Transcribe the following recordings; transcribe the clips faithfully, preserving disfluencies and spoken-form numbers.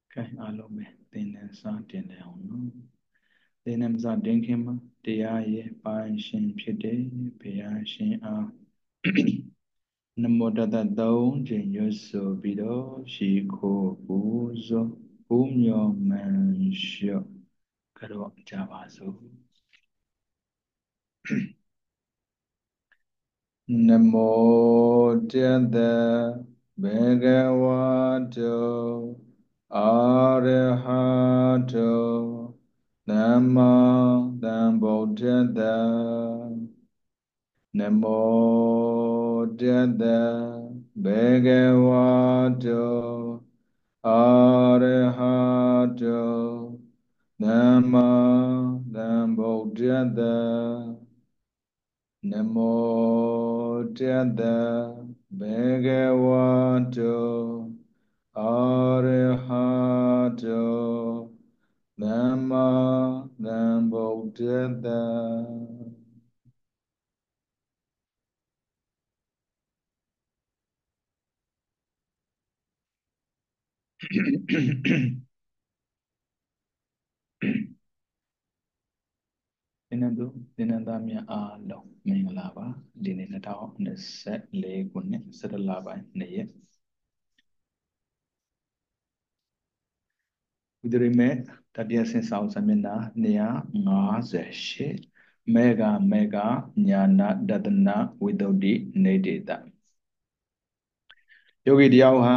ကဲအားလုံးပဲသင်တဲ့စတင်တယ်အောင်နော်သင်တဲ့စတင်ခင်မှာတရားရဲ့ပိုင်ရှင်ဖြစ်တဲ့ဘုရားရှင်အားနမောတတသုံးချိန်ရွတ်ဆိုပြီးတော့ရှိခိုးပူဇော်ဘုမြော်မှန်လျှော့ကြောကြပါစို့နမောတတဘေကဝတောအာရဟတောသမ္မာသမ္ဗုဒ္ဓတ္တနမောတတဘေကဝတောအာရဟတောသမ္မာသမ္ဗုဒ္ဓတ္တနမောတတဘေကဝတောအာရဟတောသမ္မာသမ္ဗုဒ္ဓတ္တသင်္နတုသင်္နသားများအားလုံးမင်္ဂလာပါဒီနေ့နှစ်ထောင်နှစ်ဆလေးခုနှစ်ဆယ်လပိုင်းနှစ်ရက်ဥဒရိမေတတိယဆင်ဆောင်စမျက်နှာနှစ်ရာ၅၈မေဃမေဃညာနာဒတနာဝိတုဒ္ဓိနေတေတယောဂီတရားဟာ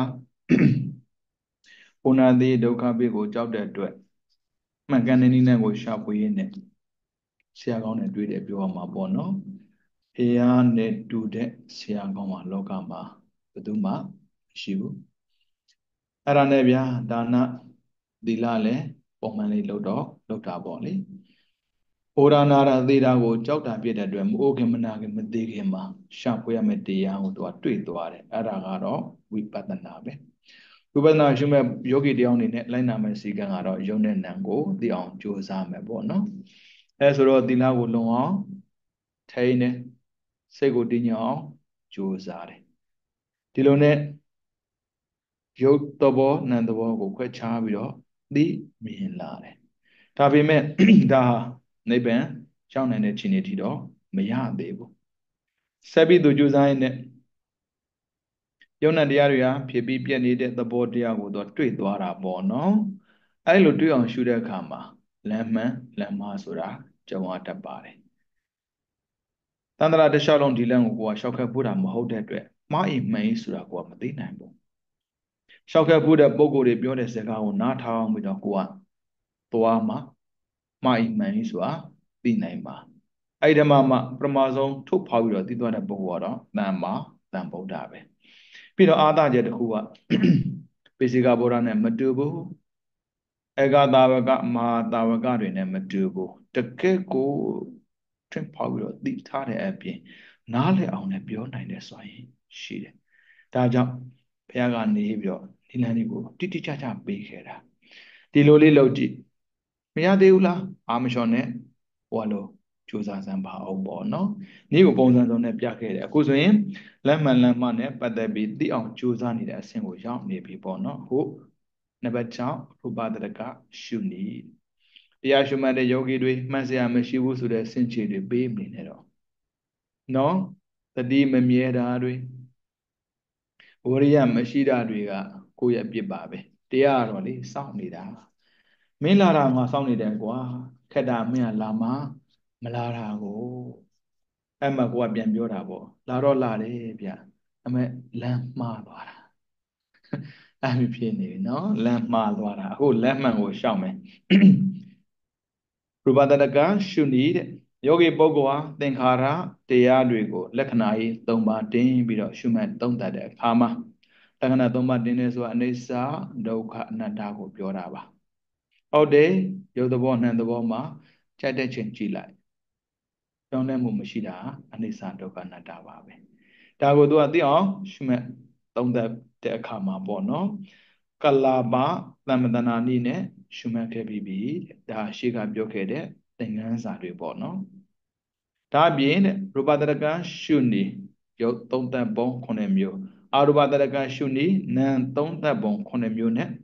ပုဏ္ဏတိဒုက္ခပိကိုကြောက်တဲ့အတွက်မှန်ကန်တဲ့နည်းနဲ့ကိုရှာဖွေရင်းနဲ့ဆရာကောင်းနဲ့တွေ့တယ်ပြောရမှာပေါ့နော်ဖះနဲ့တူတဲ့ဆရာကောင်းမှာလောကမှာဘယ်သူမှမရှိဘူးအဲ့ဒါနဲ့ဗျာဒါနသီလလည်းပုံမှန်လေးလုပ်တော့လုပ်တာပေါ့လေဩရနာရသေတာကိုကြောက်တာပြည့်တဲ့အတွက်မအိုခင်မနာခင်မသေးခင်မှာရှာဖွေရမယ့်တရားကိုသူကတွေ့သွားတယ်အဲ့ဒါကတော့ဝိပဿနာပဲဝိပဿနာရှုမဲ့ယောဂီတရားအနေနဲ့လိုက်နာမဲ့စီကံကတော့ယုံတဲ့နံကိုသိအောင်ကြိုးစားမယ်ပေါ့နော်အဲဆိုတော့သီလကိုလုံအောင်ထိန်းတယ်စိတ်ကိုတည်ငြိမ်အောင်ကြိုးစားတယ်ဒီလိုနဲ့ယုတ်သဘောနံသဘောကိုခွဲခြားပြီးတော့သိမြင်လာတယ်ဒါပေမဲ့ဒါဟာနိဗ္ဗာန်ရောက်နိုင်တဲ့ခြေနေထိတော့မရသေးဘူးဆက်ပြီးသူကြိုးစားရင်လည်းယုံနဲ့တရားတွေဟာဖြစ်ပြီးပြည့်နေတဲ့သဘောတရားကိုတော့တွေ့သွားတာပေါ့နော်အဲလိုတွေ့အောင်ရှုတဲ့အခါမှာလမ်းမှန်လမ်းမှားဆိုတာကြုံရတတ်ပါတယ်တန္တရာတစ်လျှောက်လုံးဒီလမ်းကိုကိုကရှောက်ခက်ဖို့တာမဟုတ်တဲ့အတွက်မှားအိမ်မှန်ဆိုတာကိုကမသိနိုင်ဘူးရှောက်ခက်ဖို့တဲ့ပုံကိုယ်တွေပြောတဲ့စကားကိုနားထောင်ပြီးတော့ကိုကသွားမှာမှားအိမ်မှန်ဆိုတာသိနိုင်မှာအဲ့ဒီမှာမှပထမဆုံးထုတ်ဖောက်ပြီးတော့သိသွားတဲ့ပုဂ္ဂိုလ်ကတော့တန်မာတန်ဗုဒ္ဓပဲပြီးတော့အာသကျတစ်ခုကပိစိကဗုဒ္ဓနဲ့မတူဘူးဧကသာဝကမဟာသာဝကတွေနဲ့မတူဘူးတကယ်ကိုထင်ဖောက်ပြီးတော့သိထားတဲ့အပြင်နားလည်အောင်လည်းပြောနိုင်တယ်ဆိုရင်ရှိတယ်ဒါကြောင့်ဘုရားကနေပြီးတော့ဒီလမ်းလေးကိုတိတိကျကျပေးခဲ့တာဒီလိုလေးလုပ်ကြည့်မရသေးဘူးလားအာမလျှော်နဲ့ဟိုလိုကြိုးစားစမ်းပါအောင်ပေါ့နော်ဒီကိုပုံစံစုံနဲ့ပြခဲ့တယ်အခုဆိုရင်လက်မှန်လက်မှတ်နဲ့ပတ်သက်ပြီးသိအောင်ကြိုးစားနေတဲ့အဆင့်ကိုရောက်နေပြီပေါ့နော်ဟုတ်နံပါတ်၆ရူပတရကရှုနည်းတရားရှုမှတ်တဲ့ယောဂီတွေမှတ်စရာမရှိဘူးဆိုတဲ့စင်ချေတွေပေးနေတယ်တော့နော်တတိမမြဲတာတွေဝရိယမရှိတာတွေကကိုယ့်ရဲ့ပြစ်ပါပဲတရားကတော့လေစောင့်နေတာမင်းလာတာငါစောင့်နေတယ်ကွာခက်တာမင်းကလာမမလာတာကိုအဲ့မှာကိုကပြန်ပြောတာပေါ့လာတော့လာတယ်ဗျအမေလမ်းမှားသွားတာအဲ့ဒီဖြစ်နေပြီနော်လမ်းမှားသွားတာအခုလမ်းမှန်ကိုရှောက်မယ်ရူပတရကရှုနည်းတဲ့ယောဂီပုဂ္ဂိုလ်ဟာသင်္ခါရတရားတွေကိုလက္ခဏာကြီး၃ပါးတင်းပြီးတော့ရှုမှတ်သုံးသပ်တဲ့အခါမှာလက္ခဏာ၃ပါးတင်းနေဆိုတာအနိစ္စဒုက္ခအနတ္တကိုပြောတာပါဟုတ်တယ်ရုပ်သဘောနှံသဘောမှာကြိုက်တဲ့ချိန်ကြည့်လိုက်ကြောင်းလဲမှုမရှိတာအနိစ္စဒုက္ခအနတ္တပါပဲဒါကိုသူကသိအောင်ရှုမှတ်သုံးသပ်တဲ့အခါမှာပေါ့နော်ကလာပသမ္မတနာနည်းနဲ့ရှုမှတ်ခဲ့ပြီးပြီဒါရှေ့ကပြောခဲ့တဲ့သင်္ကန်းစာတွေပေါ့နော်ဒါအပြင်တဲ့ရူပတရကရှုနည်းရုပ်သုံးသပ်ပုံခုနှစ်မျိုးအာရူပတရကရှုနည်းနာမ်သုံးသပ်ပုံခုနှစ်မျိုးနဲ့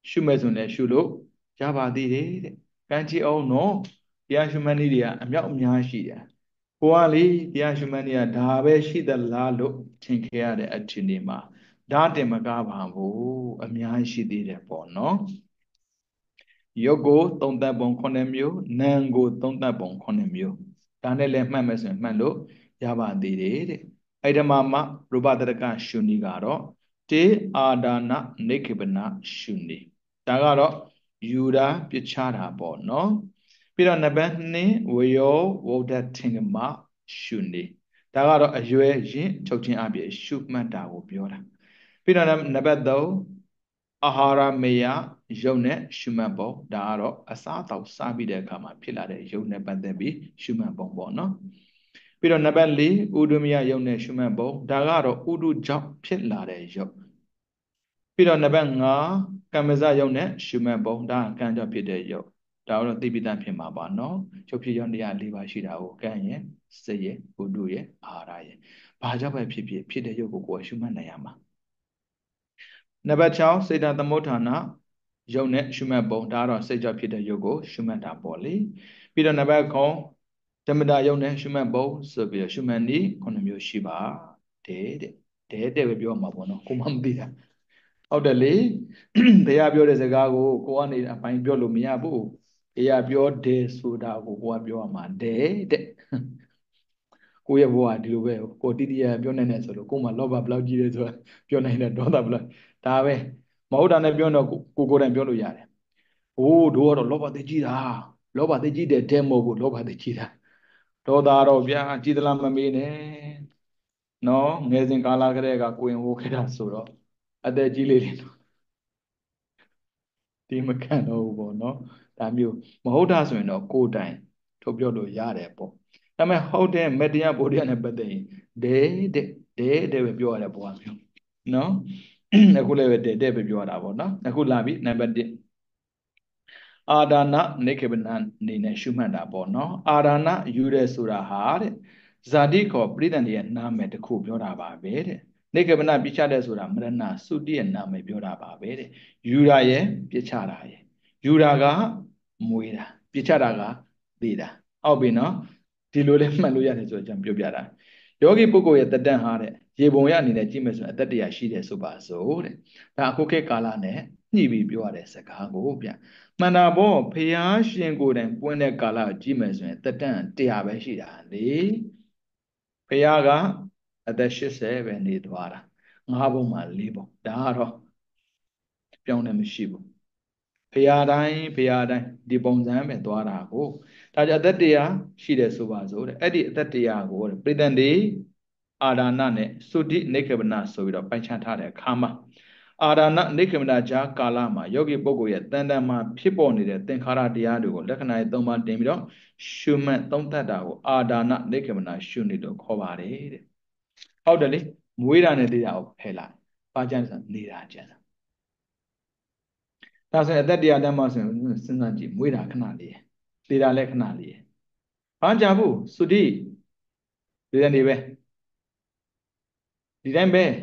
ရှုမဲ့ဆိုလည်းရှုလို့ရပါသေးတယ်တဲ့ကံကြည့်အောင်နော်တရားရှုမှတ်နည်းတွေကအမြောက်အများရှိတယ်ကိုကလေတရားရှုမှတ်နည်းကဒါပဲရှိသလားလို့ထင်ခဲ့ရတဲ့အချိန်ဒီမှာဒါတင်မကားပါဘူးအများရှိသေးတယ်ပေါ့နော်ရုပ်ကိုသုံးသပ်ပုံခုနှစ်မျိုးနာမ်ကိုသုံးသပ်ပုံခုနှစ်မျိုးဒါနဲ့လည်းမှတ်မယ်ဆိုရင်မှတ်လို့ရပါသေးတယ်တဲ့အဲ့ဒီမှာမှရူပတရကရှုနည်းကတော့တေအာဒါနနိခေပနရှုနည်းဒါကတော့ယူတာပြချတာပေါ့နော်ပြီးတော့နံပါတ်နှစ်ဝယောဝုဒ္ဓထင်္ကမရှုနည်းဒါကတော့အရွယ်ရင်ချုပ်ချင်းအပြည့်ရှုမှတ်တာကိုပြောတာပြီးတော့နံပါတ်သုံးအာဟာရမေယယုတ်နဲ့ရှုမှတ်ပုံဒါကတော့အစားအသောက်စားပြီးတဲ့အခါမှာဖြစ်လာတဲ့ယုတ်နဲ့ပတ်သက်ပြီးရှုမှတ်ပုံပေါ့နော်ပြီးတော့နံပါတ်လေးဥဒုမယယုတ်နဲ့ရှုမှတ်ပုံဒါကတော့ဥဒုကြောင့်ဖြစ်လာတဲ့ယုတ်ပြီးတော့နံပါတ်ငါကမ္မဇယုတ်နဲ့ရှုမှတ်ပုံဒါကံကြောင့်ဖြစ်တဲ့ယုတ်ဒါတော့သိပိတဖြစ်မှာပါနော်ချုပ်ဖြစ်ရုံတရား၄ပါးရှိတာကိုကံရဲ့စိတ်ရဲ့ဥဒုရဲ့အာဟာရရဲ့ဘာကြောင့်ပဲဖြစ်ဖြစ်ဖြစ်တဲ့ယုတ်ကိုကိုယ်ရှုမှတ်နိုင်ရမှာနံပါတ်၆စေတသမုဋ္ဌာနယုတ်နဲ့ရှုမှတ်ပုံဒါတော့စိတ်ကြောင့်ဖြစ်တဲ့ယုတ်ကိုရှုမှတ်တာပေါ့လေပြီးတော့နံပါတ်၉ဓမ္မတာယုတ်နဲ့ရှုမှတ်ပုံဆိုပြီးတော့ရှုမှတ်နည်းခုနှစ်မျိုးရှိပါတယ်တဲ့တဲ့တဲ့ပဲပြောမှာပေါ့နော်ကိုမမသိတာဟုတ်တယ်လေဘုရားပြောတဲ့စကားကိုကိုကနေအပိုင်းပြောလို့မရဘူးဘုရားပြောတယ်ဆိုတာကိုကိုကပြောရမှာတဲ့တဲ့ကိုရဲ့ဘဝဒီလိုပဲကိုတိတိယပြောနိုင်တယ်ဆိုလို့ကိုမှလောဘဘလောက်ကြီးတယ်ဆိုတာပြောနိုင်တယ်ဒေါသဘလောက်ဒါပဲမဟုတ်တာနဲ့ပြောတော့ကိုကိုယ်တိုင်ပြောလို့ရတယ်။အိုးတို့ကတော့လောဘသိကြီးတာလောဘသိကြီးတဲ့တဲမဟုတ်ဘူးလောဘသိကြီးတာဒေါသတော့ဗျာကြည်သလားမမေးနဲ့နော်ငယ်စဉ်ကာလကတည်းကကိုရင်ဟိုခဲ့တာဆိုတော့အသက်ကြီးလေးတွေဒီမခံတော့ဘူးပေါ့နော်ဒါမျိုးမဟုတ်တာဆိုရင်တော့ကိုယ်တိုင်ထုတ်ပြောလို့ရတယ်ပေါ့ဒါပေမဲ့ဟုတ်တဲ့မတရားဗုဒ္ဓနဲ့ပတ်သက်ရင်ဒဲတဲ့ဒဲတဲ့ပဲပြောရတယ်ဘုရားမျိုးနော်အခုလည်းပဲဒဲတဲ့ပဲပြောရတာပေါ့နော်အခုလာပြီနံပါတ်တစ်အာဒါနနိခေပနအနေနဲ့ရှုမှတ်တာပေါ့နော်အာဒါနယူရဲဆိုတာဟာတဲ့ဇာတိခေါ်ပရိသန္တိရဲ့နာမည်တစ်ခုပြောတာပါပဲတဲ့နိခေပနပြချတဲ့ဆိုတာမရဏသုတိရဲ့နာမည်ပြောတာပါပဲတဲ့ယူရာရဲ့ပြချတာရဲ့ယူရာကမွေးတာပြချတာကသေးတာဟုတ်ပြီနော်ဒီလိုလေးမှတ်လို့ရတယ်ဆိုတော့ကျွန်တော်ပြောပြတာယောဂီပုဂ္ဂိုလ်ရဲ့တတန်ဟာတဲ့ရေပုံရအနေနဲ့ကြည့်မယ်ဆိုရင်အတ္တတရားရှိတယ်ဆိုပါစို့တဲ့ဒါအခုခေတ်ကာလနဲ့ညှိပြီးပြောရတဲ့စကားကိုဗျမှန်တာပေါ့ဖျားရှင်ကိုယ်တိုင်ပွင့်တဲ့ကာလကိုကြည့်မယ်ဆိုရင်တတန်တရားပဲရှိတာလေဖျားကအသက်၈၀ပဲနေသွားတာငါးဘုံမှာ၄ဘုံဒါကတော့ပြောင်းတယ်မရှိဘူးဖျားတိုင်းဖျားတိုင်းဒီပုံစံပဲသွားတာကိုဒါကြောင့်အသက်တရားရှိတယ်ဆိုပါစို့တဲ့အဲ့ဒီအသက်တရားကိုပြိတ္တန်ဒီအာဒါနနဲ့သုတိနိခေပနဆိုပြီးတော့ပိုင်ခြားထားတဲ့အခါမှာအာဒါနနိခေပနကြာကာလမှာယောဂီပုဂ္ဂိုလ်ရဲ့တန်တန်မှာဖြစ်ပေါ်နေတဲ့သင်္ခါရတရားတွေကိုလက္ခဏာသုံးပါးတင်ပြီးတော့ရှုမှတ်သုံးသပ်တာကိုအာဒါနနိခေပနရှုနေလို့ခေါ်ပါတယ်တဲ့ဟုတ်တယ်လေမွေးတာနဲ့သေးတာကိုဖယ်လိုက်ပါကြမ်းဆိုနေတာကြမ်းဒါဆိုရင်အသက်တရားတန်းမှဆိုရင်စဉ်းစားကြည့်မွေးတာခဏလေးသေးတာလည်းခဏလေးဘာကြဘူးသုတိဒီတဲ့နေပဲဒီတိုင်းပဲ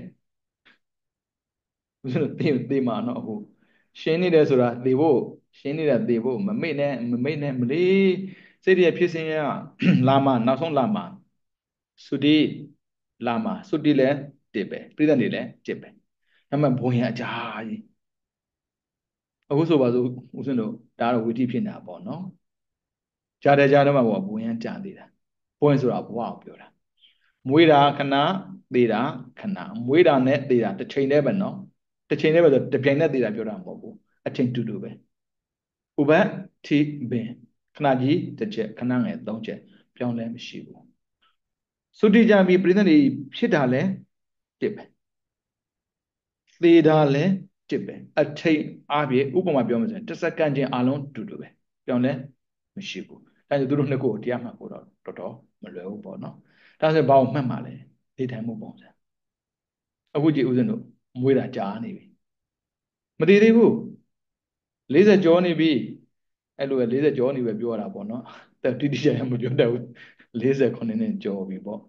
ဘုရားသေသေမှာနော်အခုရှင်းနေတယ်ဆိုတာသေဖို့ရှင်းနေတာသေဖို့မမိတ်နဲ့မမိတ်နဲ့မလေးစိတ်ရဖြစ်စင်းရလာမှာနောက်ဆုံးလာမှာသုတိလာမှာသုတိလည်းတစ်ပဲပြိဿနေလည်းတစ်ပဲဒါမှဘုံရအကြာကြီးအခုဆိုပါစို့ဦးဇင်းတို့ဒါတော့ဝိတိဖြစ်နေတာပေါ့နော်ကြားတယ်ကြားတယ်မှာဘောဘုံရကြာသေးတာဘုံဆိုတာဘဝကိုပြောတာမွေးတာခဏသေတာခဏမွေးတာနဲ့သေတာတစ်ချိန်တည်းပဲနော်တစ်ချိန်တည်းပဲဆိုတစ်ပြိုင်နဲ့သေတာပြောတာမဟုတ်ဘူးအချိန်တူတူပဲဥပတိပင်ခဏကြီးတစ်ချက်ခဏငယ်သုံးချက်ပြောင်းလဲမရှိဘူးသုတိကြပြီးပြိဿနေဖြစ်တာလဲတစ်ပဲသေတာလဲတစ်ပဲအချိန်အားဖြင့်ဥပမာပြောမယ်ဆိုရင်တစ်စက္ကန့်ချင်းအလုံးတူတူပဲပြောင်းလဲမရှိဘူးဒါကြောင့်သူတို့နှစ်ခုကိုတရားမှတ်ဖို့တော့တော်တော်မလွယ်ဘူးပေါ့နော်ဒါဆိုဘာကိုမှတ်မှာလဲနေထိုင်မှုပုံစံအခုကြည့်ဦးဇင်းတို့မွေးတာကြားနေပြီမတည်သေးဘူး၄၀ကျော်နေပြီအဲ့လိုပဲ၄၀ကျော်နေပဲပြောရတာပေါ့နော်តែတိတိကျကျမပြောတတ်ဘူး၄၉နှစ်ကျော်ပြီပေါ့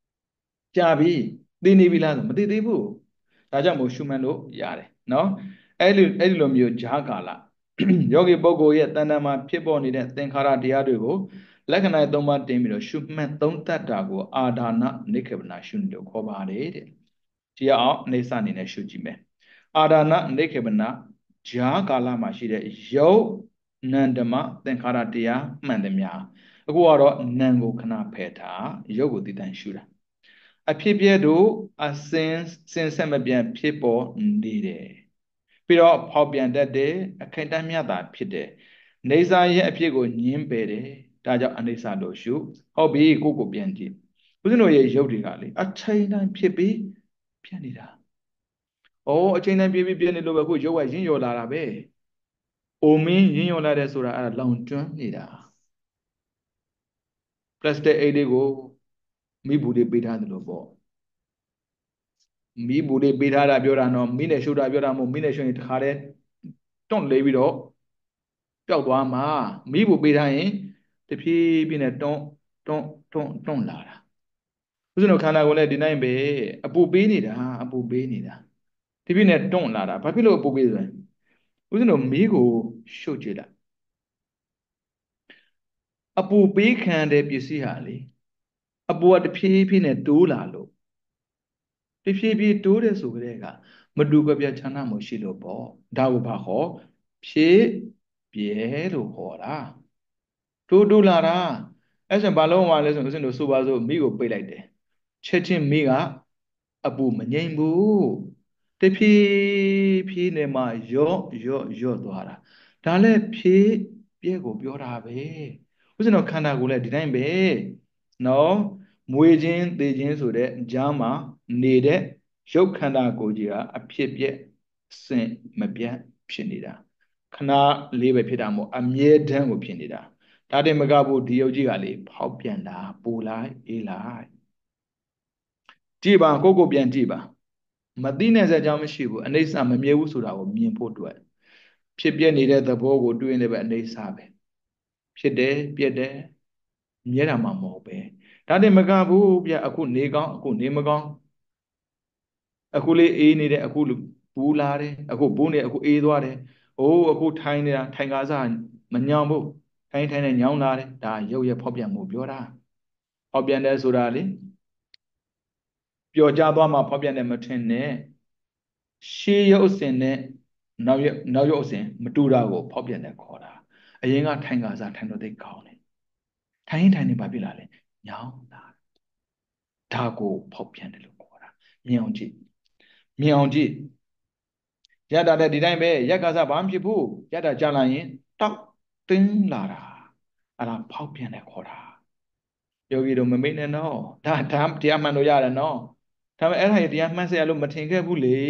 ကြာပြီသိနေပြီလားဆိုမသိသေးဘူးဒါကြောင့်မို့ရှုမှတ်လို့ရတယ်နော်အဲ့လိုအဲ့ဒီလိုမျိုးဂျာကာလယောဂီပုဂ္ဂိုလ်ရဲ့တဏ္ဍာမှာဖြစ်ပေါ်နေတဲ့သင်္ခါရတရားတွေကိုလက္ခဏာသုံးပါးတင်ပြီးတော့ရှုမှတ်သုံးသပ်တာကိုအာဒါနနိခေပနာရှုလို့ခေါ်ပါတယ်တဲ့ကြည့်အောင်အနေစအနေနဲ့ရှုကြည့်မယ်အာဒါနနိခေပနာဂျာကာလမှာရှိတဲ့ယုတ်နန္ဒမသင်္ခါရတရားမှန်သမျှအခုကတော့နံကိုခဏဖယ်ထားယုတ်ကိုတည်တံ့ရှုတာအဖြစ်ပြဲတို့အစင်စင်ဆက်မပြန်ဖြစ်ပေါ်နေတယ်ပြီးတော့ဖောက်ပြန်တတ်တယ်အခိုက်အတန့်မြတာဖြစ်တယ်နေစာရဲ့အဖြစ်ကိုညင်းပယ်တယ်ဒါကြောင့်အနေစာလို့ရှုဟုတ်ပြီကိုကိုပြန်ကြည့်ဦးဇင်းတို့ရဲ့ရုပ်တွေကလေအချိန်တိုင်းဖြစ်ပြီးဖြစ်နေတာဩအချိန်တိုင်းဖြစ်ပြီးဖြစ်နေလို့ပဲခုရုပ်ကရင်းရော်လာတာပဲအိုမင်းရင်းရော်လာတယ်ဆိုတာအဲ့ဒါလောင်ကျွမ်းနေတာပလတ်စတစ်အိတ်လေးကိုမိဘူးလေးပေးထားတယ်လို့ပေါ့မိဘူးလေးပေးထားတာပြောတာနော်မိနဲ့ရှုတာပြောတာမဟုတ်မိနဲ့ရှုရင်တခါတည်းတွန့်လေးပြီးတော့ပျောက်သွားမှာမိဘူးပေးထားရင်တဖြည်းဖြည်းနဲ့တွန့်တွန့်တွန့်တွန့်လာတာဦးဇင်းတို့ခန္ဓာကိုယ်လည်းဒီတိုင်းပဲအပူပေးနေတာအပူပေးနေတာတဖြည်းနဲ့တွန့်လာတာဘာဖြစ်လို့အပူပေးဆိုရင်ဦးဇင်းတို့မိကိုရှုကြည့်လိုက်အပူပေးခံတဲ့ပစ္စည်းဟာလေအပူကတဖြည်းဖြည်းနဲ့တိုးလာလို့တဖြည်းဖြည်းတိုးတဲ့ဆိုကြတဲ့ကမတူကပြချမ်းသာမှုရှိလို့ပေါ့ဒါကိုဘာဟောဖြည့်ပြဲလို့ဟောတာတိုးတိုးလာတာအဲ့ဆိုဘာလို့မှလဲဆိုဦးဇင်းတို့ဆိုပါစို့မိကိုပိတ်လိုက်တယ်ချက်ချင်းမိကအပူမငြိမ်ဘူးတဖြည်းဖြည်းနဲ့မှရော့ရော့ရော့သွားတာဒါလည်းဖြည့်ပြဲကိုပြောတာပဲဦးဇင်းတို့ခန္ဓာကိုယ်လည်းဒီတိုင်းပဲနော်မွေခြင်းသေခြင်းဆိုတဲ့ကြားမှာနေတဲ့ရုပ်ခန္ဓာကိုယ်ကြီးကအဖြစ်ပြက်စင်မပြတ်ဖြစ်နေတာခဏလေးပဲဖြစ်တာမဟုတ်အမြဲတမ်းကိုဖြစ်နေတာဒါတည်းမကဘူးဒီယုတ်ကြီးကလေဖောက်ပြန်တာပူလိုက်အေးလိုက်ကြည့်ပါကိုကိုပြန်ကြည့်ပါမသိနိုင်စရာအကြောင်းမရှိဘူးအနေဆာမမြဲဘူးဆိုတာကိုမြင်ဖို့အတွက်ဖြစ်ပြနေတဲ့သဘောကိုတွေ့နေပဲအနေဆာပဲဖြစ်တယ်ပြက်တယ်မြဲတာမှမဟုတ်ပဲဒါတည်းမကဘူးဗျအခုနေကောင်းအခုနေမကောင်းအခုလေးအေးနေတယ်အခုပူလာတယ်အခုပူနေအခုအေးသွားတယ်အိုးအခုထိုင်နေတာထိုင်ကားစားမညောင်ဘူးထိုင်ထိုင်နဲ့ညောင်းလာတယ်ဒါရုပ်ရဲ့ဖောက်ပြန်မှုပြောတာဖောက်ပြန်တယ်ဆိုတာလေပျော်ကြသွားမှဖောက်ပြန်တယ်မထင်နဲ့ရှေးရုပ်အစဉ်နဲ့နောက်ရုပ်နောက်ရုပ်အစဉ်မတူတာကိုဖောက်ပြန်တယ်ခေါ်တာအရင်ကထိုင်ကားစားထိုင်တော့သိကောင်းတယ်ထိုင်ထိုင်နေပါပြီလားလေညောင်းလာဒါကိုဖောက်ပြန်တယ်လို့ခေါ်တာမြင်အောင်ကြည့်မြင်အောင်ကြည့်ရတာတဲ့ဒီတိုင်းပဲရက်ကစားဘာမှဖြစ်ဘူးရတာကြာလာရင်တောက်တင်းလာတာအဲ့ဒါဖောက်ပြန်တယ်ခေါ်တာယောဂီတို့မမိတ်နဲ့နော်ဒါဒါတရားမှန်လို့ရတယ်နော်ဒါပေမဲ့အဲ့ဒါရတရားမှန်เสียလို့မထင်ခဲ့ဘူးလေ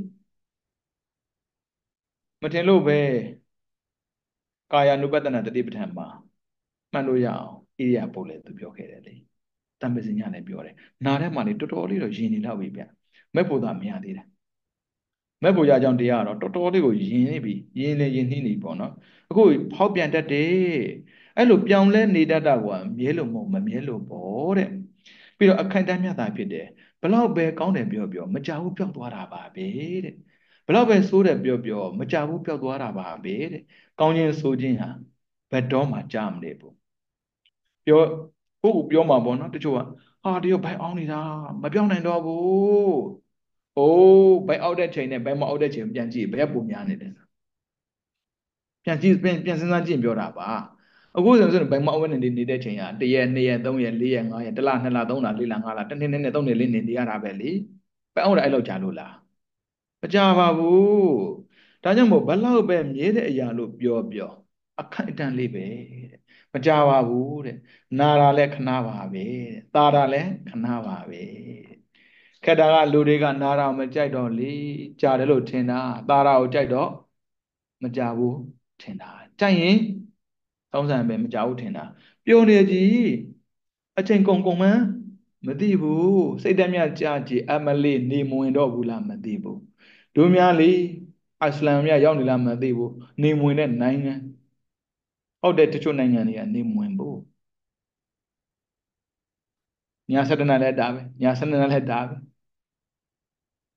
မထင်လို့ပဲကာယ ानु ပတ္တနာတတိပဋ္ဌာန်မှာမှန်လို့ရအောင်ဣရိယာပုတ်လည်းသူပြောခဲ့တယ်လေတမ္ပဇင်ညလည်းပြောတယ်နားထဲမှာလေတော်တော်လေးတော့ယဉ်နေတော့ပြီဗျမဲ့ဖို့သာမရသေးတယ်မဲ့ဖို့ရကြောင်းတရားကတော့တော်တော်လေးကိုယဉ်နေပြီယဉ်နေယဉ်နှီးနေပေါ့နော်အခုဖောက်ပြန်တတ်တယ်အဲ့လိုပြောင်းလဲနေတတ်တာကမြဲလို့မဟုတ်မမြဲလို့ပေါ့တဲ့ပြီးတော့အခိုင်အတန့်မြတ်တာဖြစ်တယ်ဘလောက်ပဲကောင်းတယ်ပြောပြောမကြောက်ဘူးပျောက်သွားတာပါပဲတဲ့ဘလောက်ပဲဆိုးတယ်ပြောပြောမကြောက်ဘူးပျောက်သွားတာပါပဲတဲ့ကောင်းခြင်းဆိုးခြင်းဟာဘယ်တော့မှကြားမနေဘူးပြောကိုယ့်ကိုပြောမှာပေါ့နော်တချို့ကဟာတယောက်ဘိုက်အောင်နေတာမပြောင်းနိုင်တော့ဘူး။အိုးဘိုက်အောက်တဲ့ချိန်နဲ့ဘိုက်မအောက်တဲ့ချိန်ပြန်ကြည့်ဘယ်ပုံများနေတယ်။ပြန်ကြည့်ပြန်ပြန်စဉ်းစားကြည့်ပြောတာပါ။အခုဆိုရင်ဘိုက်မအောက်တဲ့နေနေတဲ့ချိန်ကတရက်နှစ်ရက်သုံးရက်လေးရက်ငါးရက်တစ်လနှစ်လသုံးလလေးလငါးလတစ်နှစ်နှစ်နှစ်သုံးနှစ်လေးနှစ်နေရတာပဲလေ။ဘိုက်အောက်တဲ့အဲ့လောက်ကြာလို့လား။မကြာပါဘူး။ဒါကြောင့်မို့ဘလောက်ပဲမြဲတဲ့အရာလို့ပြောပြောအခိုင်အတန့်လေးပဲတဲ့။မကြာပါဘူးတဲ့။နာတာလည်းခဏပါပဲတဲ့။သာတာလည်းခဏပါပဲတဲ့ခက်တာကလူတွေကနာတာမကြိုက်တော့လေကြားတယ်လို့ထင်တာသာတာကိုကြိုက်တော့မကြဘူးထင်တာကြိုက်ရင်သုံးဆန်ပဲမကြဘူးထင်တာပျော်နေကြီးအချိန်ကုန်ကုန်မှန်းမသိဘူးစိတ်တည်းမြကြာကြည်အမလေးနေမဝင်တော့ဘူးလားမသိဘူးတို့များလေအစ္စလမ်များရောက်နေလားမသိဘူးနေမဝင်တဲ့နိုင်ငံဟုတ်တယ်တချို့နိုင်ငံတွေကနေမဝင်ဘူးညာစတနာလည်းဒါပဲညာစတနာလည်းဒါပဲ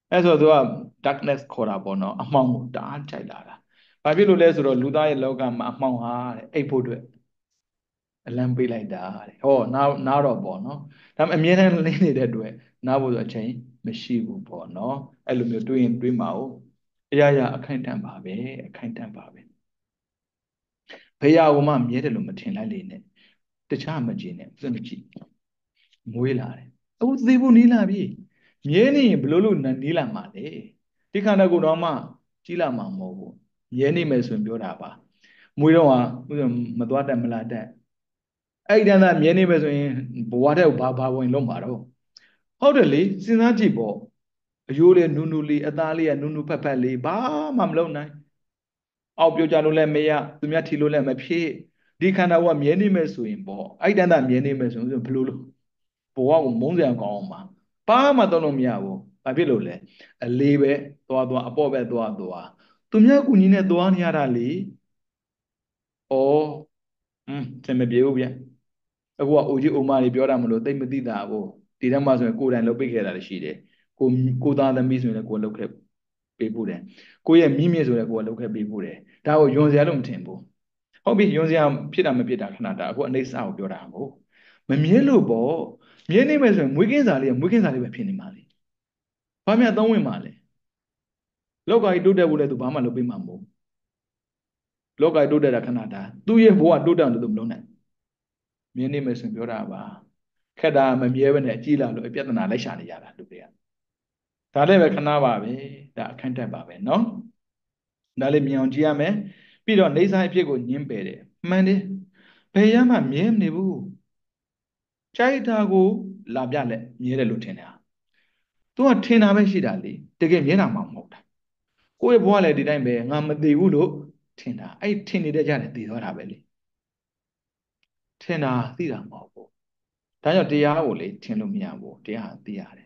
အဲ့ဆိုသူက darkness ခေါ်တာပေါ့နော်အမှောင်ကိုတအားကြိုက်လာတာဘာဖြစ်လို့လဲဆိုတော့လူသားရဲ့လောကမှာအမှောင်ဟာတဲ့အိပ်ဖို့အတွက်အလံပေးလိုက်တာတဲ့ဟောနားနားတော့ပေါ့နော်ဒါပေမဲ့အမြဲတမ်းလင်းနေတဲ့အတွက်နားဖို့ဆိုအချိန်မရှိဘူးပေါ့နော်အဲ့လိုမျိုးတွေးရင်တွေးမှာ哦အရာရာအခိုင်အတန့်ပါပဲအခိုင်အတန့်ပါပဲဘယ်ရာကိုမှမြဲတယ်လို့မထင်လိုက်လေနဲ့တခြားမကြည့်နဲ့စမကြည့်မွေးလာတယ်အခုသေဖို့နီးလာပြီမြဲနေရင်ဘလို့လို့နီးလာမှာလေဒီခန္ဓာကိုယ်တော့မှကြီးလာမှာမဟုတ်ဘူးမြဲနေမယ်ဆိုရင်ပြောတာပါမွေးတော့ဟာမသွားတတ်မလာတတ်အဲ့ဒီတန်းသာမြဲနေမယ်ဆိုရင်ဘဝတဲ့ဘာဘာဝင်လုံးမှာတော့ဟုတ်တယ်လေစဉ်းစားကြည့်ပေါ့အယိုးလေးနူးနူးလေးအသားလေးကနူးနူးဖက်ဖက်လေးဘာမှမလုပ်နိုင်အောက်ပြောကြလို့လည်းမရသူများထီလို့လည်းမဖြစ်ဒီခန္ဓာကမြဲနေမယ်ဆိုရင်ပေါ့အဲ့တန်းသာမြဲနေမယ်ဆိုရင်ဘလို့လို့ဘဝကိုမုန်းစရာကောင်းအောင်ပါဘာမှသုံးလို့မရဘူးဘာဖြစ်လို့လဲအလေးပဲသွားသွားအပေါ့ပဲသွားသွားသူများကူညီနဲ့သွားနေရတာလေဩอืมစင်မပြေဘူးဗျအခုကအိုကြီးအိုမတွေပြောတာမလို့တိတ်မသိတာဘူးဒီတန်းမှာဆိုရင်ကိုယ်တိုင်လုပ်ပေးခဲ့တာလည်းရှိတယ်ကိုကိုသားသမီးဆိုရင်လည်းကိုယ်လုပ်ခဲ့ပေးဖို့တယ်ကိုရဲ့မိမြင့်ဆိုလည်းကိုယ်လုပ်ခဲ့ပေးဖို့တယ်ဒါကိုယွန်စရာလို့မထင်ဘူးဟုတ်ပြီယွန်စရာဖြစ်တာမဖြစ်တာခဏတာအခုအနေစာကိုပြောတာမဟုတ်မမြဲလို့ပေါ့မြဲနေမယ်ဆိုရင်မွေးကင်းစားလေးကမွေးကင်းစားလေးပဲဖြစ်နေမှာလေဘာမှသုံးဝင်မှာလဲလောကကြီးတိုးတက်ဖို့လည်းသူဘာမှလုပ်ပေးမှာမဟုတ်လောကကြီးတိုးတက်တာခဏတာသူ့ရဲ့ဘဝတိုးတက်တယ်သူမလုပ်နိုင်မြဲနေမယ်ဆိုရင်ပြောတာပါခက်တာမမြဲဘဲနဲ့အကြည့်လာလို့အပြဿနာလိုက်ရှာနေရတာလူတွေကဒါလည်းပဲခဏပါပဲဒါအခန့်တက်ပါပဲเนาะဒါလေးမြင်အောင်ကြည့်ရမယ်ပြီးတော့နေစာအဖြစ်ကိုညင်းပယ်တယ်မှန်တယ်ဘယ်ရမှမြဲမနေဘူးကြိုက်တာကိုလာပြလက်မြဲတယ်လို့ထင်တယ်သူကထင်တာပဲရှိတာလေတကယ်မြဲတာမှမဟုတ်တာကိုယ့်ရဲ့ဘဝလည်းဒီတိုင်းပဲငါမသိဘူးလို့ထင်တာအဲ့ထင်နေတဲ့ကြတယ်သိသွားတာပဲလေထင်တာသိတာမဟုတ်ဘူးဒါကြောင့်တရားကိုလေထင်လို့မရဘူးတရားသိရတယ်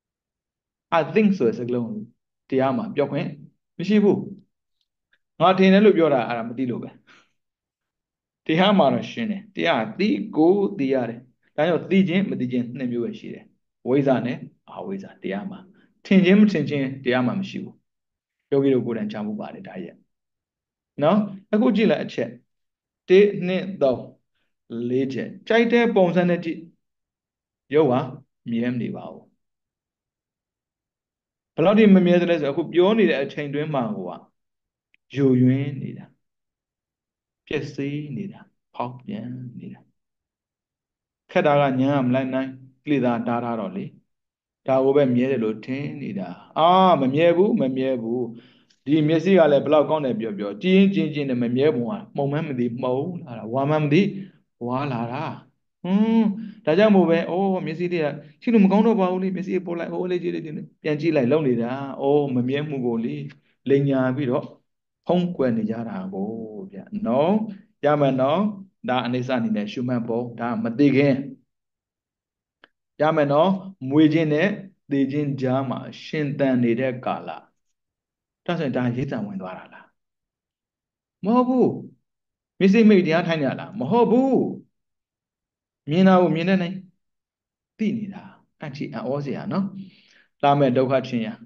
I think ဆိုတဲ့စကားလုံးတရားမှာပြောခွင့်မရှိဘူးငါထင်တယ်လို့ပြောတာအဲ့ဒါမသိလို့ပဲတရားမှာတော့ရှင်းတယ်တရားသိကိုသိရတယ်ဒါကြောင့်သိခြင်းမသိခြင်းနှစ်မျိုးပဲရှိတယ်ဝိဇ္ဇာနဲ့အဝိဇ္ဇာတရားမှာထင်ခြင်းမထင်ခြင်းတရားမှာမရှိဘူးယောဂီတို့ကိုယ်တိုင်ကြားမှုပါတယ်ဒါရဲ့နော်အခုကြည့်လိုက်အချက်၁ ၂ ၃ ၄ချက်ကြိုက်တဲ့ပုံစံနဲ့ကြည့်ရုပ်ဟာမြဲမနေပါဘူးဘယ်လောက်ဒီမမြဲသလဲဆိုအခုပြောနေတဲ့အချိန်တွင်းမှာဟိုကယိုယွင်းနေတာပျက်စီးနေတာဖောက်ပြန်နေတာခက်တာကညာမလိုက်နိုင်ကိလေသာတားထားတော့လေဒါကိုပဲမြဲတယ်လို့ထင်နေတာအာမမြဲဘူးမမြဲဘူးဒီမျက်စိကလည်းဘလောက်ကောင်းတယ်ပြောပြောကြင်းချင်းချင်းနဲ့မမြဲပုံကမှုံမှန်းမသိမှုံလာတာဝါမှန်းမသိဝါလာတာဟွန်းဒါကြောင့်မို့ပဲအိုးမျက်စိတွေကရှိလို့မကောင်းတော့ပါဘူးလေမျက်စိပို့လိုက်ဟိုးလေးကြည့်လိုက်ပြန်ကြည့်လိုက်လုံနေတာအိုးမမြဲမှုကိုလေလိန်ညာပြီးတော့ဖုံးကွယ်နေကြတာကိုဗျနော်ရမယ်နော်ဒါအနိစ္စအနေနဲ့ရှုမှတ်ဖို့ဒါမသိခင်ရမယ်နော်မွေခြင်းနဲ့သေခြင်းကြားမှာရှင်သန်နေတဲ့ကာလဒါဆိုရင်ဒါရိတ်တံဝင်သွားတာလားမဟုတ်ဘူးမျက်စိမိတ်တရားထိုင်ရလားမဟုတ်ဘူးမြင်တာကိုမြင်တဲ့နိုင်သိနေတာအချီအောစရာနော်လာမဲ့ဒုက္ခချင်းရ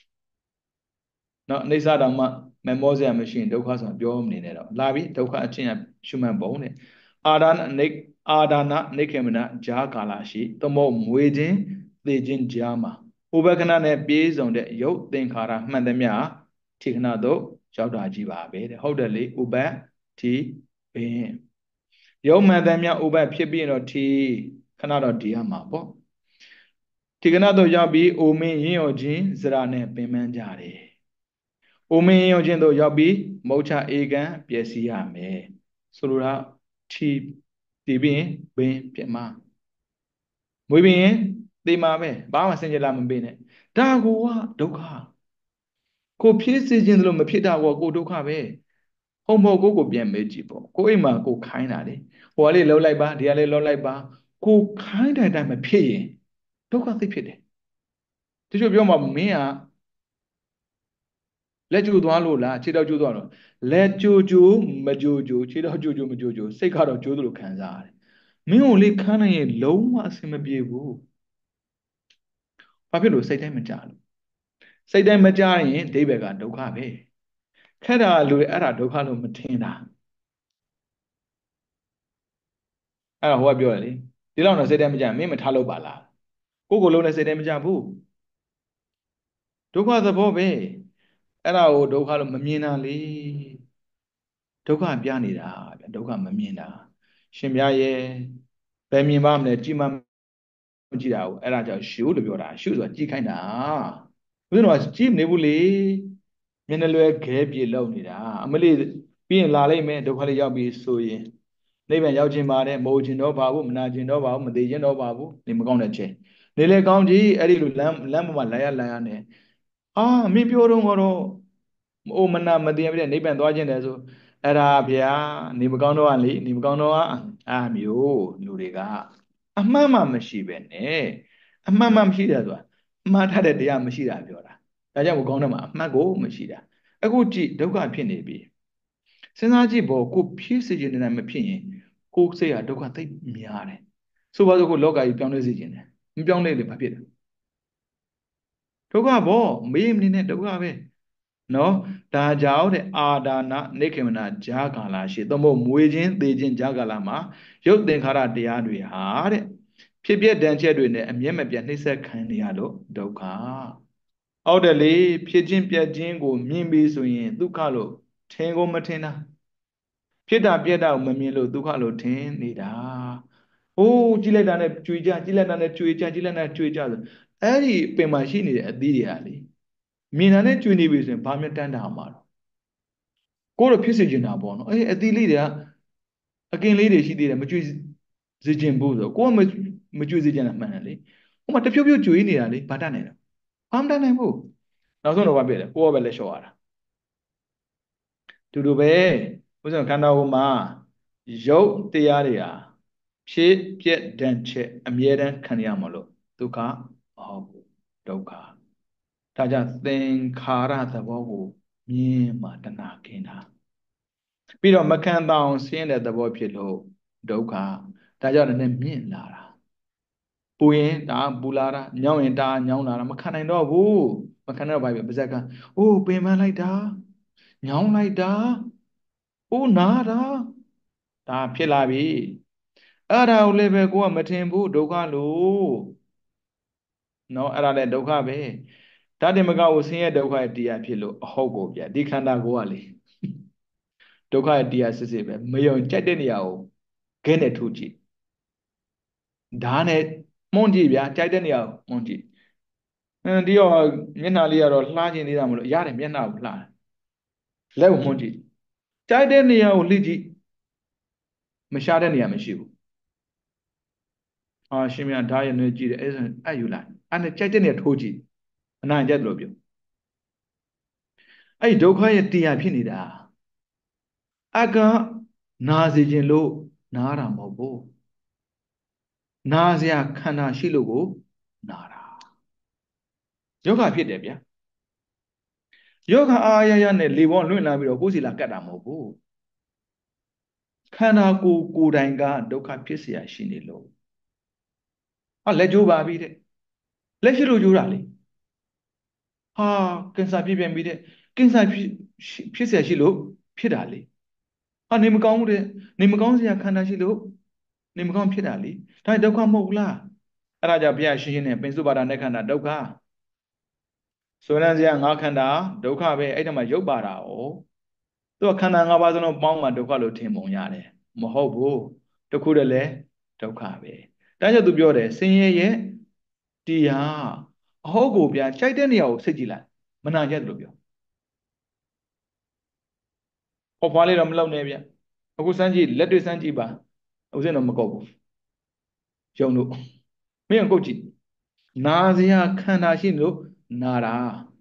နော်အိဋ္ဌတောင်မှမမောစရာမရှိရင်ဒုက္ခဆိုတာပြောမနေနဲ့တော့လာပြီဒုက္ခအချင်းရရှုမှတ်ပုံတဲ့အာဒါနနိအာဒါနနိခေမနဂျာကာလရှိသမောမွေခြင်းသေခြင်းကြားမှာဥပက္ခဏနဲ့ပြေးစုံတဲ့ရုပ်သင်္ခါရမှန်သမျှထိခဏသို့ရောက်တာကြီးပါပဲတဲ့ဟုတ်တယ်လေဥပတိပင်ရုပ်မှန်သမျှဥပဖြစ်ပြီးတော့ထိခဏတော့ဒီရမှာပေါ့ထိခဏသို့ရောက်ပြီးအိုမင်းရင်းရောခြင်းဇရာနဲ့ပင်ပန်းကြတယ်အိုမင်းရင်းရောခြင်းသို့ရောက်ပြီးမုတ်ချအေကံပျက်စီးရမယ်ဆိုလိုတာထိတည်ပြီးပင်ဖြစ်မှာမွေးပြီးရင်သေမှာပဲဘာမှစင်ကြယ်လာမပေးနဲ့ဒါကိုကဒုက္ခကိုဖြစ်စေခြင်းလို့မဖြစ်တာကိုကိုဒုက္ခပဲဟုတ်မဟုတ်ကိုကိုပြန်မေးကြည့်ပေါ့ကိုအိမ်မှာကိုခိုင်းတာလေဟိုကလေးလှုပ်လိုက်ပါဒီကလေးလှုပ်လိုက်ပါကိုခိုင်းတဲ့အတိုင်းမဖြစ်ရင်ဒုက္ခသိဖြစ်တယ်တချို့ပြောမှာမင်းကလက်ကျိုးသွားလို့လားခြေတော့ကျိုးသွားတော့လက်ကျိုးကျိုးမကျိုးကျိုးခြေတော့ကျိုးကျိုးမကျိုးကျိုးစိတ်ကတော့ကျိုးသလိုခံစားရတယ်မင်းကိုလေးခန်းနိုင်ရင်လုံးဝအဆင်မပြေဘူးဘာဖြစ်လို့စိတ်တိုင်းမကြလို့စိတ်တိုင်းမကြရင်ဒိဗေကဒုက္ခပဲခက်တာလူတွေအဲ့ဒါဒုက္ခလို့မထင်တာအဲ့ဒါဟိုကပြောတယ်လေဒီလောက်တော့စိတ်တိုင်းမကြမင်းမထားလို့ပါလားကိုကိုလုံးနဲ့စိတ်တိုင်းမကြဘူးဒုက္ခသဘောပဲအဲ့ဒါကိုဒုက္ခလို့မမြင်တာလေဒုက္ခပြနေတာဗျဒုက္ခမမြင်တာရှင်ပြရဲ့ဘယ်မြင်ပါမလဲကြည်မမကြည့်တာဘူးအဲ့ဒါကြောင့်ရှုလို့ပြောတာရှုဆိုတာကြည်ခိုင်းတာဘုရားကကြည်မနေဘူးလေမျက်နှာလွယ်ခဲပြေလောက်နေတာအမလေးပြီးရင်လာလိုက်မယ်ဒုက္ခလေးရောက်ပြီးဆိုရင်နိဗ္ဗာန်ရောက်ခြင်းပါတယ်မဟုတ်ခြင်းတော့ပါဘူးမနာခြင်းတော့ပါဘူးမသေးခြင်းတော့ပါဘူးနေမကောင်းတဲ့ခြင်းနေလေကောင်းကြီးအဲ့ဒီလိုလမ်းလမ်းပေါ်မှာလာရလာရနဲ့အာမင်းပြောတော့ကတော့အိုမနာမသေးပြတဲ့နိဗ္ဗာန်သွားခြင်းတယ်ဆိုအဲ့ဒါဗျာနေမကောင်းတော့ကလေနေမကောင်းတော့အာမျိုးလူတွေကအမှန်မှမရှိပဲနဲ့အမှန်မှမရှိတယ်ဆိုတာအမှားထားတဲ့တရားမရှိတာပြောတာဒါကြောင့်ကိုကောင်းတော့မှအမှန်ကိုမရှိတာအခုကြည့်ဒုက္ခဖြစ်နေပြီစဉ်းစားကြည့်ပေါ့ကိုဖြည့်စေခြင်းနဲ့မဖြစ်ရင်ကိုစိတ်ဟာဒုက္ခသိပ်များတယ်ဆိုပါစို့ကိုလောကကြီးပြောင်းလဲစေခြင်းတယ်မပြောင်းလဲလေဘာဖြစ်လဲဒုက္ခပေါ့မေးမနေနဲ့ဒုက္ခပဲနော်ဒါကြောင့်တဲ့အာဒါနနေခေမနာဂျာကာလာရှိသို့မဟုတ်မွေခြင်းသေခြင်းဂျာကာလာမှာရုပ်သင်္ခါရတရားတွေဟာတဲ့ဖြစ်ပြတန်ချက်တွေနဲ့အမျက်မပြတ်နှိမ့်ဆက်ခံနေရလို့ဒုက္ခအောက်တယ်လေဖြစ်ခြင်းပြတ်ခြင်းကိုမြင်ပြီးဆိုရင်ဒုက္ခလို့ထင်ကိုမထင်တာဖြစ်တာပြတ်တာကိုမမြင်လို့ဒုက္ခလို့ထင်နေတာဟိုးကြည့်လိုက်တာနဲ့ကြွေကြကြည့်လိုက်တာနဲ့ကြွေကြကြည့်လိုက်တာနဲ့ကြွေကြဆိုအဲ့ဒီပင်မှာရှိနေတဲ့အသီးတွေကလေမြင်တာနဲ့ကြွေနေပြီဆိုရင်ဘာမှတန်းတာမှာတော့ကိုတော့ဖြစ်စေချင်တာပေါ့နော်အေးအသီးလေးတွေကအကင်လေးတွေရှိသေးတယ်မကြွေစေချင်ဘူးဆိုကိုကမမကြွေစေချင်တာမှန်တယ်လေဟိုမှာတဖြုတ်ဖြုတ်ကြွေနေတာလေဘာတတ်နိုင်လဲဘာမှတတ်နိုင်ဘူးနောက်ဆုံးတော့ဘာဖြစ်လဲကိုကပဲလက်လျှော့ရတာတူတူပဲဥစ္စာခန္ဓာကိုယ်မှာရုပ်တရားတွေဟာဖြစ်ပြက်တန်ချက်အမြဲတမ်းခံရမှာလို့ဒုက္ခမဟုတ်ဘူးဒုက္ခဒါကြောင့်သင်္ခါရသဘောကိုမြင်မှတဏှာကင်းတာပြီးတော့မခံတအောင်ဆင်းတဲ့သဘောဖြစ်လို့ဒုက္ခဒါကြောင့်လည်းမြင့်လာတာပူရင်ဒါပူလာတာညောင်းရင်ဒါညောင်းလာတာမခံနိုင်တော့ဘူးမခံတော့ဘာဖြစ်ပါဇက်ကအိုးပင်ပန်းလိုက်တာညောင်းလိုက်တာအိုးနာတာဒါဖြစ်လာပြီအဲ့ဒါကိုလည်းပဲကိုကမထင်ဘူးဒုက္ခလို့နော်အဲ့ဒါလည်းဒုက္ခပဲဓာတ်တင်မကကိုဆင်းရဲဒုက္ခရဲ့တရားဖြစ်လို့အဟုတ်ကိုပြဒီခန္ဓာကိုယ်ကလေဒုက္ခရဲ့တရားစစ်စစ်ပဲမယုံကြိုက်တဲ့နေရာကိုခဲနဲ့ထုတ်ကြည့်ဓာတ်နဲ့မှုန်းကြည့်ဗျာကြိုက်တဲ့နေရာကိုမှုန်းကြည့်အဲဒီတော့မျက်နှာလေးကတော့လှခြင်းသေးတာမလို့ရတယ်မျက်နှာကိုလှတယ်လက်ကိုမှုန်းကြည့်ကြိုက်တဲ့နေရာကိုလှည့်ကြည့်မရှားတဲ့နေရာမရှိဘူးအာရှင်မြတ်ဓာတ်ရည်နဲ့ကြည့်တယ်အဲ့ဒါအဲ့ယူလိုက်အဲ့နဲ့ကြိုက်တဲ့နေရာထိုးကြည့်အနိုင်ကြက်လို့ပြောအဲ့ဒီဒုက္ခရဲ့တရားဖြစ်နေတာအကနာစေခြင်းလို့နားတာမဟုတ်ဘူးနာစရာခန္ဓာရှိလို့ကိုနာတာယောဂဖြစ်တယ်ဗျာယောဂအာရရနဲ့လေဘောလွင့်လာပြီးတော့ကိုယ်စီလာကတ်တာမဟုတ်ဘူးခန္ဓာကိုယ်ကိုယ်တိုင်ကဒုက္ခဖြစ်เสียရှိနေလို့ဟာလက်ကျိုးပါပြီတဲ့လက်ရှိလို့ကျိုးတာလေဟာကင်ဆာဖြစ်ပြန်ပြီတဲ့ကင်ဆာဖြစ်ဖြစ်เสียရှိလို့ဖြစ်တာလေဟာနေမကောင်းဘူးတဲ့နေမကောင်းစရာခန္ဓာရှိလို့နေမကောင်းဖြစ်တာလေဒါဒုက္ခမဟုတ်ဘူးလားအဲ့ဒါကြောင့်ဘုရားရှင်းရှင်းနဲ့ပင်စုပါဒနဲ့ခန္ဓာဒုက္ခဆိုရန်စရာငါးခန္ဓာဒုက္ခပဲအဲ့ဒါမှရုပ်ပါတာ哦သူကခန္ဓာ၅ပါးစလုံးပေါင်းမှဒုက္ခလို့ထင်ပုံရတယ်မဟုတ်ဘူးတခုတည်းလဲဒုက္ခပဲဒါကြောင့်သူပြောတယ်ဆင်းရဲရဲ့တရားအဟုတ်ကိုဗျာကြိုက်တဲ့နေရာကိုစိတ်ကြည့်လိုက်မနာကြတယ်လို့ပြောဟောဖွားလေးတော့မလုပ်နဲ့ဗျအခုစမ်းကြည့်လက်တွေ့စမ်းကြည့်ပါဥစဉ်တော့မကုတ်ဘူးယုံလို့မင်းကုတ်ကြည့်နာစရာခန္ဓာရှိလို့နာတာ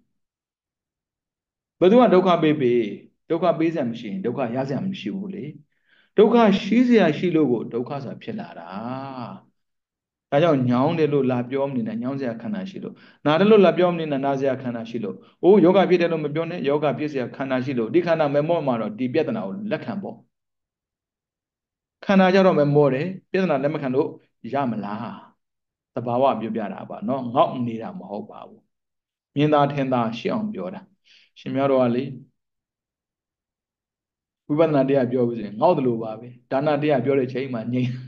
ဘယ်သူကဒုက္ခပေးပေးဒုက္ခပေးစရာမရှိရင်ဒုက္ခရစရာမရှိဘူးလေဒုက္ခရှိစရာရှိလို့ကိုဒုက္ခဆိုတာဖြစ်လာတာဒါကြောင့်ညောင်းတယ်လို့လာပြောမနေတာညောင်းစရာခန္ဓာရှိလို့နာတယ်လို့လာပြောမနေတာနာစရာခန္ဓာရှိလို့အိုးယောဂဖြစ်တယ်လို့မပြောနဲ့ယောဂဖြစ်စရာခန္ဓာရှိလို့ဒီခန္ဓာမမော့မှာတော့ဒီပြဿနာကိုလက်ခံပေါ့ခန္ဓာကြတော့မမော့တယ်ပြဿနာလက်မခံလို့ရမလားသဘာဝပြောပြတာပါเนาะငေါ့နေတာမဟုတ်ပါဘူးမြင်သာထင်သာရှိအောင်ပြောတာရှင်များတော်ကလေဝိပဿနာတရားပြောပြီးဆိုရင်ငေါ့တယ်လို့ပါပဲဒါနတရားပြောတဲ့ချိန်မှာငြိမ်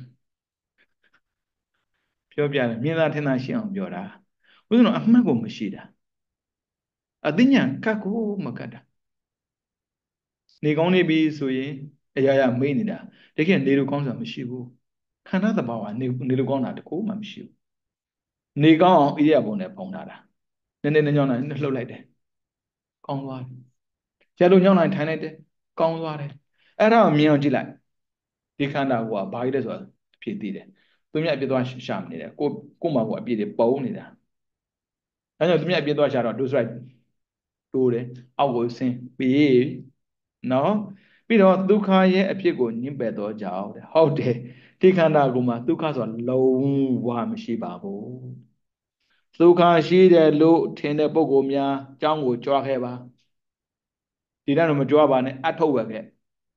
ပြောပြတယ်မြင်သာထင်သာရှိအောင်ပြောတာဥစဉ်တော့အမှတ်ကိုမရှိတာအသိဉာဏ်ကတ်ကိုမကတ်တာနေကောင်းနေပြီဆိုရင်အရာရာမေ့နေတာတကယ်နေလို့ကောင်းဆိုတာမရှိဘူးခန္ဓာသဘာဝနေနေလို့ကောင်းတာတကူမှမရှိဘူးနေကောင်းအောင်ဣရိယာပုံနဲ့ပုံထားတာနည်းနည်းနဲ့ညောင်းလိုက်လှုပ်လိုက်တယ်ကောင်းသွားတယ်ကျလို့ညောင်းလိုက်ထိုင်လိုက်တယ်ကောင်းသွားတယ်အဲ့ဒါကိုမြင်အောင်ကြည့်လိုက်ဒီခန္ဓာကိုကဘာကြီးလဲဆိုတာအဖြစ်သိတယ်သူမြတ်ပြစ်သွားရှာမနေတယ်ကိုကိုမှာကိုအပြည့်တွေပုံနေတာအဲကြောင့်သူမြတ်ပြစ်သွားရှာတော့ဒုစရိုက်တိုးတယ်အောက်ကိုဆင်းပြီးနော်ပြီးတော့ဒုက္ခရဲ့အဖြစ်ကိုညှင်းပယ်တော့ကြောက်တဲ့ဟုတ်တယ်ဒီခန္ဓာကိုယ်မှာဒုက္ခဆိုတာလုံးဝမရှိပါဘူးဒုက္ခရှိတယ်လို့ထင်တဲ့ပုဂ္ဂိုလ်များအကြောင်းကိုကြွားခဲ့ပါဒီတိုင်းတော့မကြွားပါနဲ့အထုတ်ဝက်ခဲ့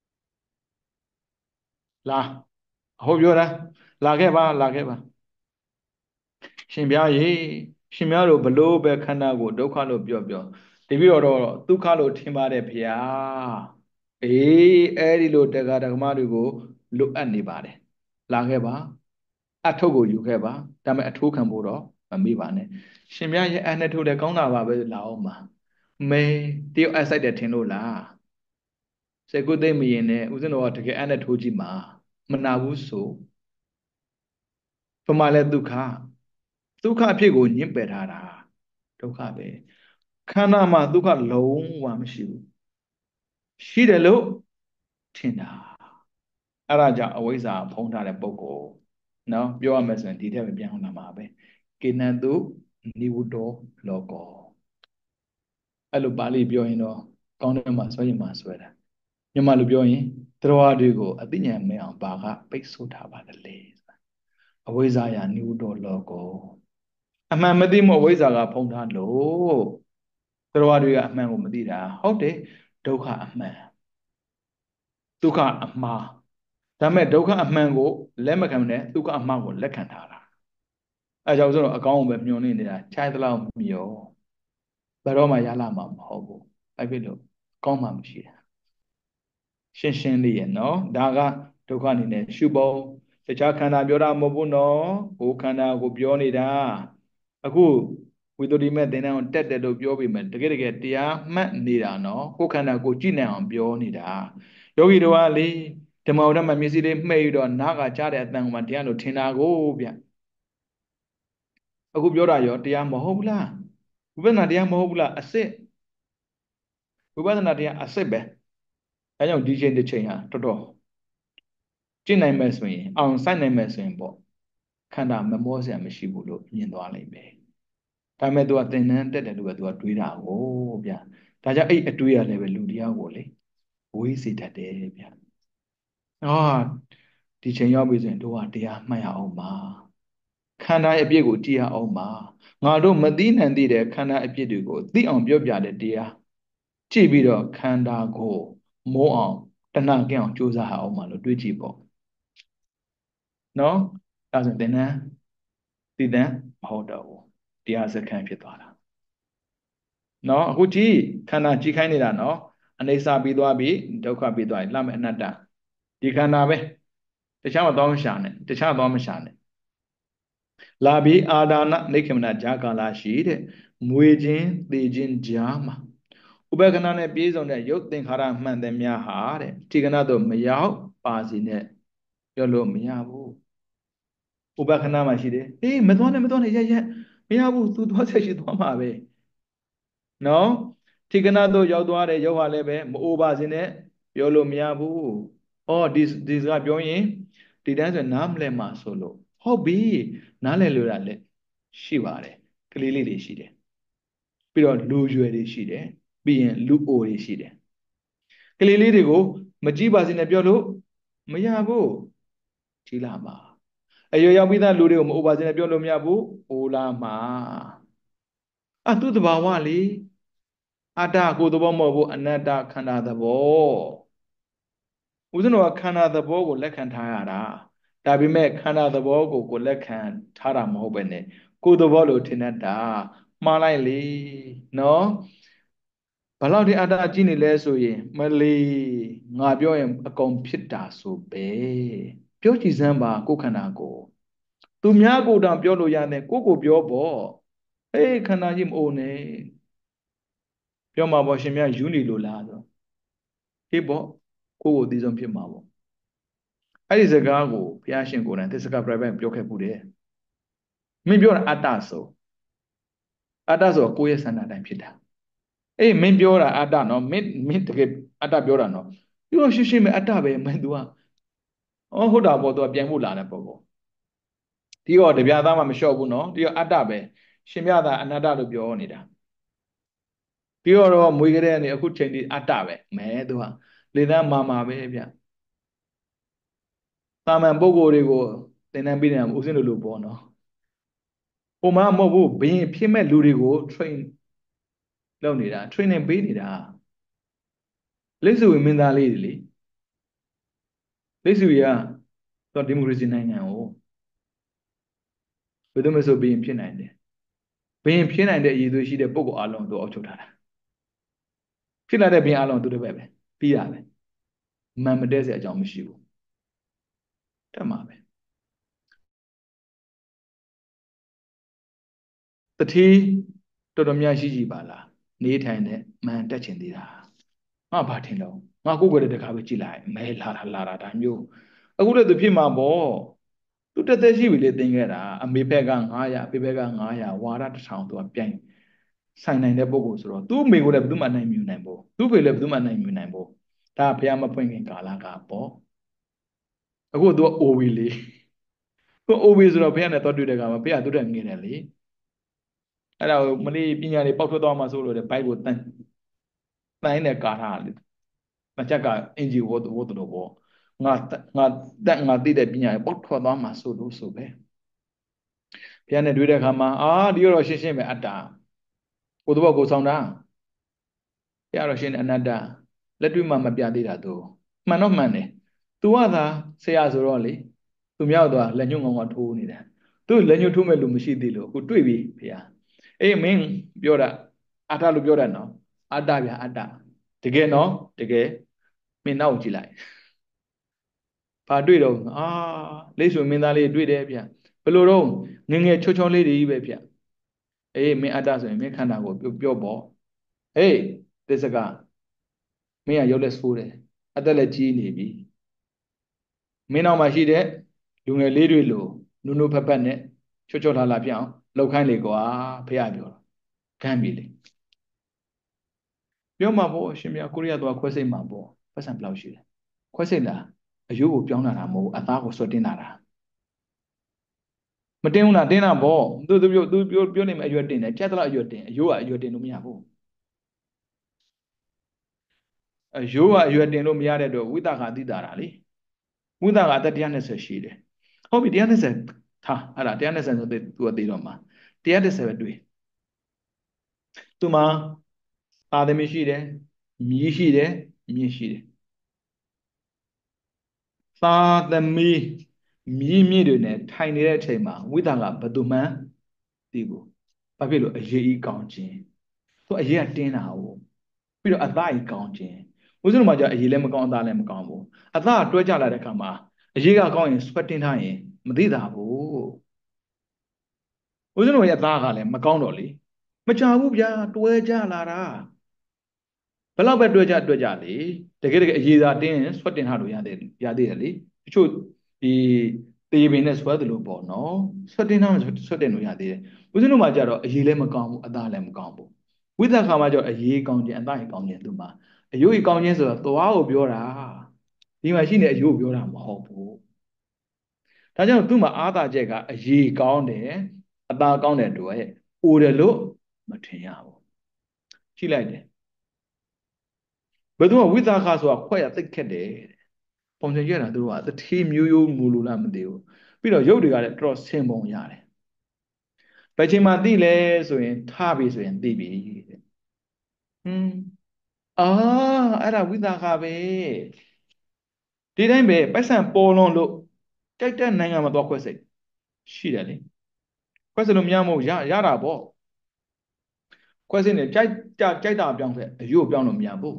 လာဟုတ်ပြောတာလာခဲ့ပါလာခဲ့ပါရှင်ပြားရေရှင်များတို့ဘလို့ပဲခန္ဓာကိုဒုက္ခလို့ပြောပြောတပည့်တော်တော့ဒုက္ခလို့ထင်ပါတယ်ဖေဟာအေးအဲ့ဒီလိုတရားဓမ္မတွေကိုလွတ်အပ်နေပါတယ်လာခဲ့ပါအထုတ်ကိုယူခဲ့ပါဒါပေမဲ့အထိုးခံဖို့တော့မမေ့ပါနဲ့ရှင်များရဲ့အနှစ်ထုတ်တယ်ကောင်းတာပါပဲလာအောင်ပါမေတယောက်အဆိုင်တယ်ထင်လို့လားစေကုသိမ့်မရင်နဲ့ဦးဇင်းတော်ကတကယ်အနဲ့ထိုးကြည့်မှာမနာဘူးဆိုဘမလဲဒုက္ခဒုက္ခအဖြစ်ကိုညှင့်ပယ်ထားတာဒုက္ခပဲခန္ဓာမှာဒုက္ခလုံးဝမရှိဘူးရှိတယ်လို့ထင်တာအဲ့ဒါကြောင့်အဝိဇ္ဇာဖုံးထားတဲ့ပုဂ္ဂိုလ်နော်ပြောရမယ်ဆိုရင်ဒီထက်ပဲပြန်အောင်လာမှာပဲကေနံတုနိဝတ္တောလောကောအဲ့လိုပါဠိပြောရင်တော့ကောင်းတယ်မှာဆွဲရင်မှာဆွဲတာမြန်မာလိုပြောရင်တရားတွေကိုအသိဉာဏ်မဲ့အောင်ဘာကပိတ်ဆို့ထားပါတယ်လေအဝိဇ္ဇာယနိဝတ္တောလောကောအမှန်မသိမို့အဝိဇ္ဇာကဖုံးထားလို့တရားတွေကအမှန်ကိုမသိတာဟုတ်တယ်ဒုက္ခအမှန်ဒုက္ခအမှားဒါမဲ့ဒုက္ခအမှန်ကိုလက်မခံနဲ့ဒုက္ခအမှားကိုလက်ခံထားတာအဲကြောင့်ဆိုတော့အကောင်းကိုပဲမျောနေနေတာခြိုက်သလောက်မျောဘယ်တော့မှရလာမှာမဟုတ်ဘူးအဲ့ဖြစ်လို့ကောင်းမှမရှိတာရှင်းရှင်းလေးရဲ့နော်ဒါကဒုက္ခအနေနဲ့ရှုပုံတခြားခန္ဓာပြောတာမဟုတ်ဘူးနော်ကိုယ်ခန္ဓာကိုပြောနေတာအခုဝိသုဒ္ဓိမဲ့သင်တန်းကိုတက်တယ်လို့ပြောပြီးမှတကယ်တကယ်တရားမှတ်နေတာနော်ကိုယ်ခန္ဓာကိုကြည့်နိုင်အောင်ပြောနေတာယောဂီတို့ကလေဓမ္မဝဒ္ဓမှာမျက်စိလေးမှိတ်ပြီးတော့နားကကြားတဲ့အတန်မှာတရားလို့ထင်တာကိုဗျအခုပြောတာရောတရားမဟုတ်ဘူးလားဝိပဿနာတရားမဟုတ်ဘူးလားအစစ်ဝိပဿနာတရားအစစ်ပဲအဲကြောင့်ဒီချိန်တစ်ချိန်ဟာတော်တော်ကျင့်နိုင်မယ်ဆိုရင်အောင်ဆိုင်နိုင်မယ်ဆိုရင်ပေါ့ခန္ဓာမမောစရာမရှိဘူးလို့မြင်သွားလိမ့်မယ်ဒါပေမဲ့ तू ကသင်္นานတက်တယ်လို့ပဲ तू ကတွေးတာကိုဗျာဒါကြောင့်အဲ့အတွေးရလည်းပဲလူတရားကိုလေဝေးစေတတ်တယ်ဗျာဟာဒီချိန်ရောက်ပြီဆိုရင်တို့ကတရားမှတ်ရအောင်ပါခန္ဓာရဲ့အပြစ်ကိုကြည့်ရအောင်ပါငါတို့မသိနိုင်သေးတဲ့ခန္ဓာအပြစ်တွေကိုသိအောင်ပြောပြတဲ့တရားကြည့်ပြီးတော့ခန္ဓာကိုမိုးအောင်တဏှာကင်းအောင်ကြိုးစားအောင်ပါလို့တွေးကြည့်ပေါ့နော်အဲဒါဆိုသင်္นานတည်တံ့မဟုတ်တော့ဘူးတရားစခန်းဖြစ်သွားတာနော်အခုကြည့်ခန္ဓာကြည့်ခိုင်းနေတာနော်အနေစာပြီးသွားပြီဒုက္ခပြီးသွားပြီလှမဲ့အနတ္တဒီခန္ဓာပဲတခြားမသွားမရှာနဲ့တခြားသွားမရှာနဲ့လာပြီးအာဒါနနိခေမနာဂျာကာလာရှိတဲ့မွေခြင်းသေခြင်းကြားမှာဥပက္ခဏနဲ့ပြည့်စုံတဲ့ရုပ်သင်္ခါရမှန်တယ်များဟာတဲ့ဒီကဏတော့မရောက်ပါစီနဲ့ပြောလို့မရဘူးဥပက္ခဏမှာရှိတယ်အေးမသွားနဲ့မသွားနဲ့ရက်ရက်မရဘူး तू သွားဆက်ရှိသွားမှာပဲနော်ထိကနာတို့ရောက်သွားတဲ့ရောက်ဟာလည်းပဲမအိုပါစေနဲ့ပြောလို့မရဘူး။အော်ဒီဒီစကားပြောရင်ဒီတိုင်းဆိုနားမလဲမှာဆိုလို့ဟုတ်ပြီနားလဲလို့ရလဲရှိပါတယ်ကလေးလေးတွေရှိတယ်ပြီးတော့လူရွယ်တွေရှိတယ်ပြီးရင်လူအိုတွေရှိတယ်ကလေးလေးတွေကိုမကြည့်ပါစေနဲ့ပြောလို့မရဘူးကြည့်လာမှာအရွယ်ရောက်ပြီးသားလူတွေကိုမအိုပါစေနဲ့ပြောလို့မရဘူးအိုလာမှာအသူ့တဘာဝလေအတ္တကိုယ်သဘောမဟုတ်ဘူးအနတ္တခန္ဓာသဘောဦးဇင်းတော်ကခန္ဓာသဘောကိုလက်ခံထားရတာဒါပေမဲ့ခန္ဓာသဘောကိုကိုလက်ခံထားတာမဟုတ်ပဲနဲ့ကိုယ်သဘောလို့ထင်တတ်တာမှားလိုက်လေနော်ဘယ်လောက်ဒီအတ္တကြည့်နေလဲဆိုရင်မလီငါပြောရင်အကုန်ဖြစ်တာဆိုပဲပြောကြည့်စမ်းပါကိုယ်ခန္ဓာကိုသူများကိုယ်တောင်ပြောလို့ရတယ်ကိုကိုပြောပေါ့အေးခန္ဓာကြီးမအိုနဲ့ပြောမှာပေါ့ရှင်မြတ်ယူနေလို့လားဆိုအေးပေါ့ကိုကိုအသေးဆုံးဖြစ်မှာပေါ့အဲ့ဒီစကားကိုဘုရားရှင်ကိုယ်တိုင်သစ္စကပြိုင်ပိုင်ပြောခဲ့မှုတယ်မင်းပြောတာအတ္တဆိုအတ္တဆိုကိုယ့်ရဲ့ဆန္ဒတိုင်းဖြစ်တာအေးမင်းပြောတာအတ္တနော်မင်းမင်းတကယ်အတ္တပြောတာနော်ပြောရှင်းရှင်းပဲအတ္တပဲမင်း तू ကအော်ဟုတ်တာပေါ့ तू ကပြန်ဖို့လာတဲ့ပုံပေါ့ဒီတော့တပြားသားမှမလျှော့ဘူးနော်ဒီတော့အတ္တပဲရှင်ပြတာအနတ္တလို့ပြောနေတာပြီးတော့မွေးကြတဲ့ကနေအခုချိန်ဒီအတ္တပဲမဲ तू ကလေသန်းမာမာပဲဗျတာမန်ပုဂ္ဂိုလ်တွေကိုသင်တန်းပေးနေတာဦးစင်းလိုလိုပေါ့နော်ဟိုမှမဟုတ်ဘူးဘယင်ဖြစ်မဲ့လူတွေကို train လုပ်နေတာ training ပေးနေတာလိပ်စုဝင်မင်းသားလေးတွေလေလိပ်စုရတော့ဒီမိုကရေစီနိုင်ငံကိုဘယ်သူမှဆိုဘယင်ဖြစ်နိုင်တယ်ဘယင်ဖြစ်နိုင်တဲ့အရည်အသွေးရှိတဲ့ပုဂ္ဂိုလ်အလုံးတို့အောက်ချုပ်ထားတာဖြစ်လာတဲ့ဘယင်အလုံးသူတို့ပဲပဲပြီးရပဲမန်မတဲစရာအကြောင်းမရှိဘူးတက်မှာပဲတတိတော်တော်များရှိကြည်ပါလားနေထိုင်တဲ့မန်တက်ချင်သေးတာငါဘာထင်တော့ငါကိုယ်ကိုယ်တခါပဲကြည်လိုက်မဲလာတာလာတာဒါမျိုးအခုလည်းသူဖြစ်မှာပေါ့သူတက်သက်ရှိပြီလေသင်ခဲ့တာအမေဘက်က900အဖေဘက်က900ဝါရတစ်ထောင်သူကပြိုင်ဆိုင်နိုင်တဲ့ပုဂ္ဂိုလ်ဆိုတော့သူ့အမေကိုလည်းဘယ်သူမှနိုင်မြူနိုင်ဘူးသူ့ဖေလည်းဘယ်သူမှနိုင်မြူနိုင်ဘူးဒါဘုရားမဖွင့်ခင်ကာလကပေါ့အခုသူကအိုပြီလေသူအိုပြီဆိုတော့ဘုရားနဲ့တော့တွေ့တဲ့ကမှာဘုရားသူတက်ငင်တယ်လေအဲ့ဒါကိုမလေးပညာတွေပေါက်ထွက်သွားမှဆိုလို့တဲ့ဘိုက်ကိုတန်တိုင်းနဲ့ကာထားလေမချက်ကအင်ဂျီဝတ်ဝတ်တော့ပေါ့ငါငါတက်ငါသိတဲ့ပညာတွေပေါက်ထွက်သွားမှဆိုလို့ဆိုပဲဘုရားနဲ့တွေ့တဲ့အခါမှာအာဒီတော့ရှင်းရှင်းပဲအတ္တကိုယ်တော့ကိုယ်ဆောင်တာဘုရားတော်ရှင်းတဲ့အနတ္တလက်တွေ့မှမပြသေးတာသူမှန်တော့မှန်တယ်သူကသာဆရာဆိုတော့လေသူမြောက်သွားလက်ညှိုးငေါငေါထိုးနေတာသူလက်ညှိုးထိုးမဲ့လူမရှိသေးလို့အခုတွေ့ပြီဘုရားအေးမင်းပြောတာအတ္တလို့ပြောတာနော်အတ္တဗျာအတ္တတကယ်နော်တကယ်မင်းနောက်ကြည့်လိုက်ဘာတွေ့တော့အာလိတ်ဆွေမင်းသားလေးတွေ့တယ်ဗျဘယ်လိုတော့ငငယ်ချောချောလေးတွေကြီးပဲဗျအေးမင်းအတ္တဆိုရင်မင်းခန္ဓာကိုပြောပြောပေါ့ဟေးသစ္စကမင်းကရုပ်လက်ဆိုးတယ်အသက်လည်းကြီးနေပြီမင်းနောက်မှာရှိတဲ့လူငယ်လေးတွေလိုနုနုဖက်ဖက်နဲ့ချောချောလာလာပြအောင်လောက်ခိုင်းလေကွာဖះပြောတော့ဂမ်းပြီလေပြောမှာပေါ့ရှင်မြတ်ကိုရီးယားသွားခွဲစိတ်မှာပေါ့ပတ်စံဘယ်လောက်ရှိလဲခွဲစိတ်လားအယိုးကိုပြောင်းလာတာမဟုတ်အသားကိုဆွတ်တင်လာတာမတင်ဘူးလားတင်းတာပေါ့သူသူပြောသူပြောပြောနေမှာအရွယ်တင်တယ်ကြက်တလားအရွယ်တင်အယိုးကအရွယ်တင်လို့မရဘူးအယိုးကအရွယ်တင်လို့မရတဲ့အတွက်ဝိသကာတိတာတာလေဝိသကာအသက်one twentyရှိတယ်ဟုတ်ပြီone twentyထားအဲ့ဒါone twentyဆိုသူသူကသိတော့မှာone twentyပဲတွေ့သူမှာသာသမီရှိတယ်မြည်ရှိတယ်မြင့်ရှိတယ်သာသမီမြည်မြင့်တွေနဲ့ထိုင်နေတဲ့အချိန်မှာဝိသကဘသူမှန်းသိဘူးဘာဖြစ်လို့အရေးကြီးကောင်းခြင်းသူအရေးကတင်းတာဟုတ်ပြီးတော့အသားကြီးကောင်းခြင်းဦးဇင်းတို့မှာじゃအရေးလည်းမကောင်းအသားလည်းမကောင်းဘူးအသားတွဲကြလာတဲ့အခါမှာအရေးကကောင်းရင်ဆွတ်တင်းထားရင်မသိတာဘူးဦးဇင်းတို့ရဲ့အသားကလည်းမကောင်းတော့လေမကြဘူးဗျာတွဲကြလာတာဘယ်လောက်ပဲတွဲကြတွဲကြလေတကယ်တကယ်အရေးသာတင်းရင်ဆွတ်တင်ထားလို့ရသေးရသေးတယ်လေတချို့ဒီတေးပင်နဲ့ဆွဲတယ်လို့ပေါ့နော်ဆွတ်တင်ထားမှဆွတ်တင်လို့ရသေးတယ်ဦးဇင်းတို့မှာကြတော့အရေးလည်းမကောင်းဘူးအသားလည်းမကောင်းဘူးဝိသခါမှာကျတော့အရေးကောင်းခြင်းအသားကြီးကောင်းခြင်းသူမှာအယုတ်ကြီးကောင်းခြင်းဆိုတော့သွားကိုပြောတာဒီမှာရှိနေအယုတ်ပြောတာမဟုတ်ဘူးဒါကြောင့်သူ့မှာအာသာချက်ကအရေးကောင်းတယ်အသားကောင်းတဲ့အတွက်အိုတယ်လို့မထင်ရဘူးကြည့်လိုက်တယ်ဘယ်သူကဝိသခါဆိုတာခွဲရသိခက်တယ်ပုံစံရတာသူတို့ကတထေးမျိုးရိုးမူလို့လားမသိဘူးပြီးတော့ရုပ်တွေကလည်းတော်တော်ဆင်ပုံရတယ်ဘယ်ချိန်မှသိလဲဆိုရင်ထားပြီဆိုရင်သိပြီတဲ့ဟွန်းအာအဲ့ဒါဝိသခါပဲဒီတိုင်းပဲပိုက်ဆံပေါ်လွန်လို့ကြိုက်တဲ့နိုင်ငံမှာသွားခွဲစိတ်ရှိတယ်လေခွဲစိတ်လို့မရမဟုတ်ရရတာပေါ့ခွဲစိတ်နေကြိုက်ကြကြိုက်တာပြောင်းခဲ့အယူကိုပြောင်းလို့မရဘူး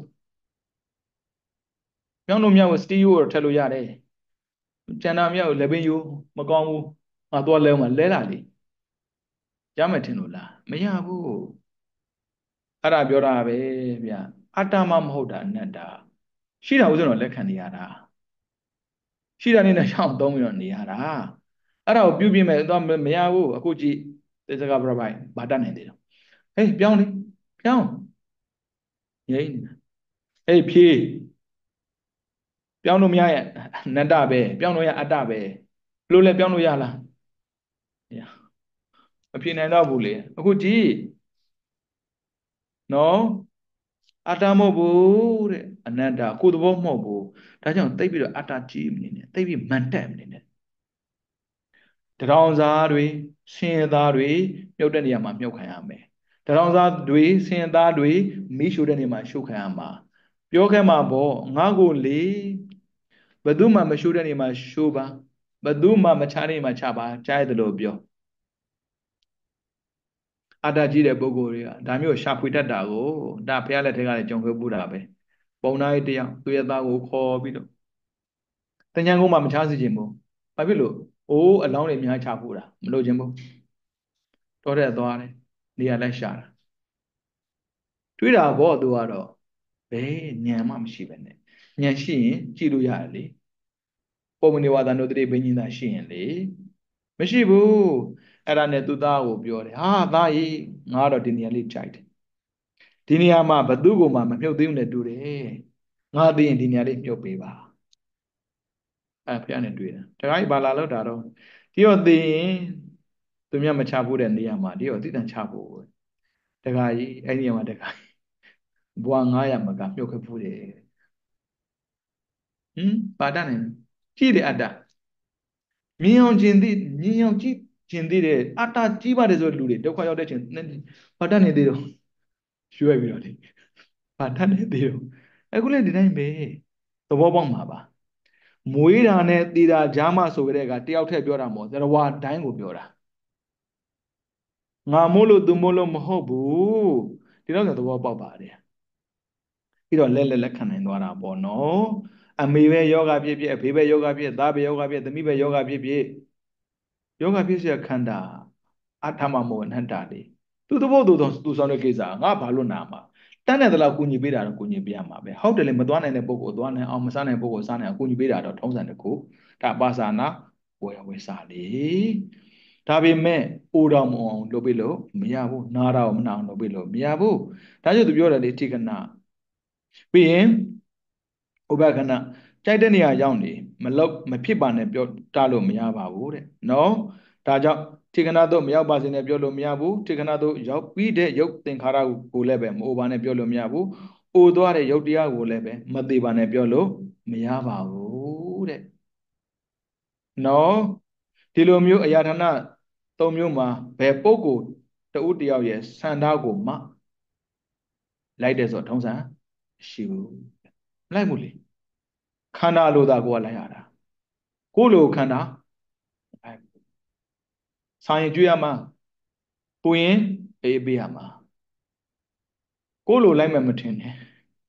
ပြောင်းလို့မရဘူးစတီးယူကိုထည့်လို့ရတယ်ကျန်တာမရဘူးလက်ပင်ယူမကောင်းဘူးငါတော့လဲအောင်လဲလာလေရမယ်ထင်လို့လားမရဘူးအဲ့ဒါပြောတာပဲဗျအတ္တမမဟုတ်တာအနတ္တရှိတာဥစ္စာတော့လက်ခံနေရတာရှိတာနဲ့ရှောင်းသုံးပြီးတော့နေရတာအဲ့ဒါကိုပြုပြမယ်တော့မရဘူးအခုကြည့်သေစကားပြပိုင်ဘာတတ်နိုင်သေးတော့ဟေးပြောင်းလေပြောင်းငြိမ့်နေတာဟေးဖြေးပြောင်းလို့မရရဲ့အနတ္တပဲပြောင်းလို့ရအတ္တပဲဘလို့လဲပြောင်းလို့ရလားမရမဖြေနိုင်တော့ဘူးလေအခုကြည့်နော်အတ္တမဟုတ်ဘူးတဲ့အနတ္တကိုယ်သဘောမဟုတ်ဘူးဒါကြောင့်သိပြီးတော့အတ္တကြည့်မနေနဲ့သိပြီးမန်တက်မနေနဲ့တရောင်စားတွေဆင်းရဲသားတွေမြုပ်တဲ့နေရာမှာမြုပ်ခံရမယ်တရောင်စားတွေဆင်းရဲသားတွေမိရှုတဲ့နေရာမှာရှုခံရမှာပြောခဲ့မှာပေါ့ငါကိုလေဘယ်သူမှမရှုတဲ့နေရာမှာရှုပါဘယ်သူမှမချတဲ့နေရာမှာချပါကြားရတယ်လို့ပြောအတ္တကြီးတဲ့ပုဂ္ဂိုလ်တွေကဒါမျိုးရှာဖွေတတ်တာကိုဒါဖះလက်ထက်ကလည်းကြုံခဲ့ပူတာပဲပုံနာရေးတရားသူရဲ့သားကိုခေါ်ပြီးတော့တញ្ញံကုန်းမှာမချစေခြင်းဘူးဘာဖြစ်လို့အိုးအလောင်းတွေအများချပူတာမလို့ခြင်းဘူးတော်တဲ့သွားတယ်နေရာလိုက်ရှာတာတွေးတာပေါ့သူကတော့ဘယ်ညံမှမရှိပဲနဲ့ညံရှိရင်ကြည့်လို့ရတယ်လေပုံမနေဝါဒနုတ္တိဘိညာဉ်သာရှိရင်လေမရှိဘူးအဲ့ဒါနဲ့သူသားကိုပြောတယ်ဟာသားကြီးငါတော့ဒီနေရာလေးကြိုက်တယ်ဒီနေရာမှာဘသူ့ကိုမှမမြုပ်သေးဘူးနဲ့တူတယ်ငါသိရင်ဒီနေရာလေးမြုပ်ပေးပါအဲ့ဖះနဲ့တွေ့တာတခါကြီးဘာလာလို့တာတော့ဒီတော့သိရင်သူမြတ်မချဖို့တဲ့နေရာမှာဒီတော့သိတန်ချဖို့တခါကြီးအဲ့ဒီနေရာမှာတခါဘွာငါးရာမကမြုပ်ခဲ့ဖို့တယ်ဟင်ပါတတ်နိုင်ကြည့်တယ်အတ္တမြင်အောင်ကျင်သိမြင်အောင်ကြည့်ကျင်သိတဲ့အတ္တကြီးပါတယ်ဆိုလူတွေဒုက္ခရောက်တဲ့ချိန်ပါတတ်နေသေးတော့ရွှဲပြီးတော့လေပါတတ်နေသေးတော့အခုလည်းဒီတိုင်းပဲသဘောပေါက်မှာပါမွေးတာနဲ့တည်တာဂျာမဆိုကြတဲ့ကတယောက်တည်းပြောတာမဟုတ်သရဝတိုင်းကိုပြောတာငါမို့လို့သူမို့လို့မဟုတ်ဘူးဒီတော့သဘောပေါက်ပါတယ်ပြီးတော့လက်လက်လက်ခံနိုင်သွားတာပေါ့နော်အမေပဲယောဂဖြစ်ဖြစ်အဖေပဲယောဂဖြစ်သားပဲယောဂဖြစ်သမီးပဲယောဂဖြစ်ဖြစ်ယောဂဖြစ်เสียခန္ဓာအထမမောအနတ္တလေးသူသဘောသူသူဆောင်တဲ့ကိစ္စငါဘာလို့နာမှာတန်းတဲ့တလောက်ကူညီပေးတာတော့ကူညီပေးရမှာပဲဟုတ်တယ်လေမသွားနိုင်တဲ့ပုဂ္ဂိုလ်သွားနိုင်အောင်မစားနိုင်ပုဂ္ဂိုလ်စားနိုင်အောင်ကူညီပေးတာတော့ထုံးစံတစ်ခုဒါပါစာနာဝယ်ဝယ်စားလေဒါပေမဲ့အိုတော်မအောင်လုပ်ပေးလို့မရဘူးနားတော်မနာအောင်လုပ်ပေးလို့မရဘူးဒါကြောင့်သူပြောတယ်လေထိကနာပြီးရင်ဥပခဏကြိုက်တဲ့နေရာရောက်နေမလောက်မဖြစ်ပါနဲ့ပြောတာလို့မရပါဘူးတဲ့နော်ဒါကြောင့်ထေခဏတို့မရောက်ပါစေနဲ့ပြောလို့မရဘူးထေခဏတို့ရောက်ပြီးတဲ့ရုပ်သင်္ခါရကိုလည်းပဲမအိုပါနဲ့ပြောလို့မရဘူးအိုသွားတဲ့ရုပ်တရားကိုလည်းပဲမသေးပါနဲ့ပြောလို့မရပါဘူးတဲ့နော်ဒီလိုမျိုးအရာဌာနသုံးမျိုးမှာဘယ်ပုဂ္ဂိုလ်တဦးတယောက်ရဲ့ဆန္ဒကိုမှလိုက်တဲ့ဆိုတော့ထုံးစံရှိဘူးမလိုက်ဘူးလေခန္ဓာလိုတာကိုကလိုက်ရတာကိုယ်လိုခန္ဓာဆိုင်ရင်ကျွေးရမှာပူရင်အေးပေးရမှာကိုယ်လိုလိုက်မှမထင်နဲ့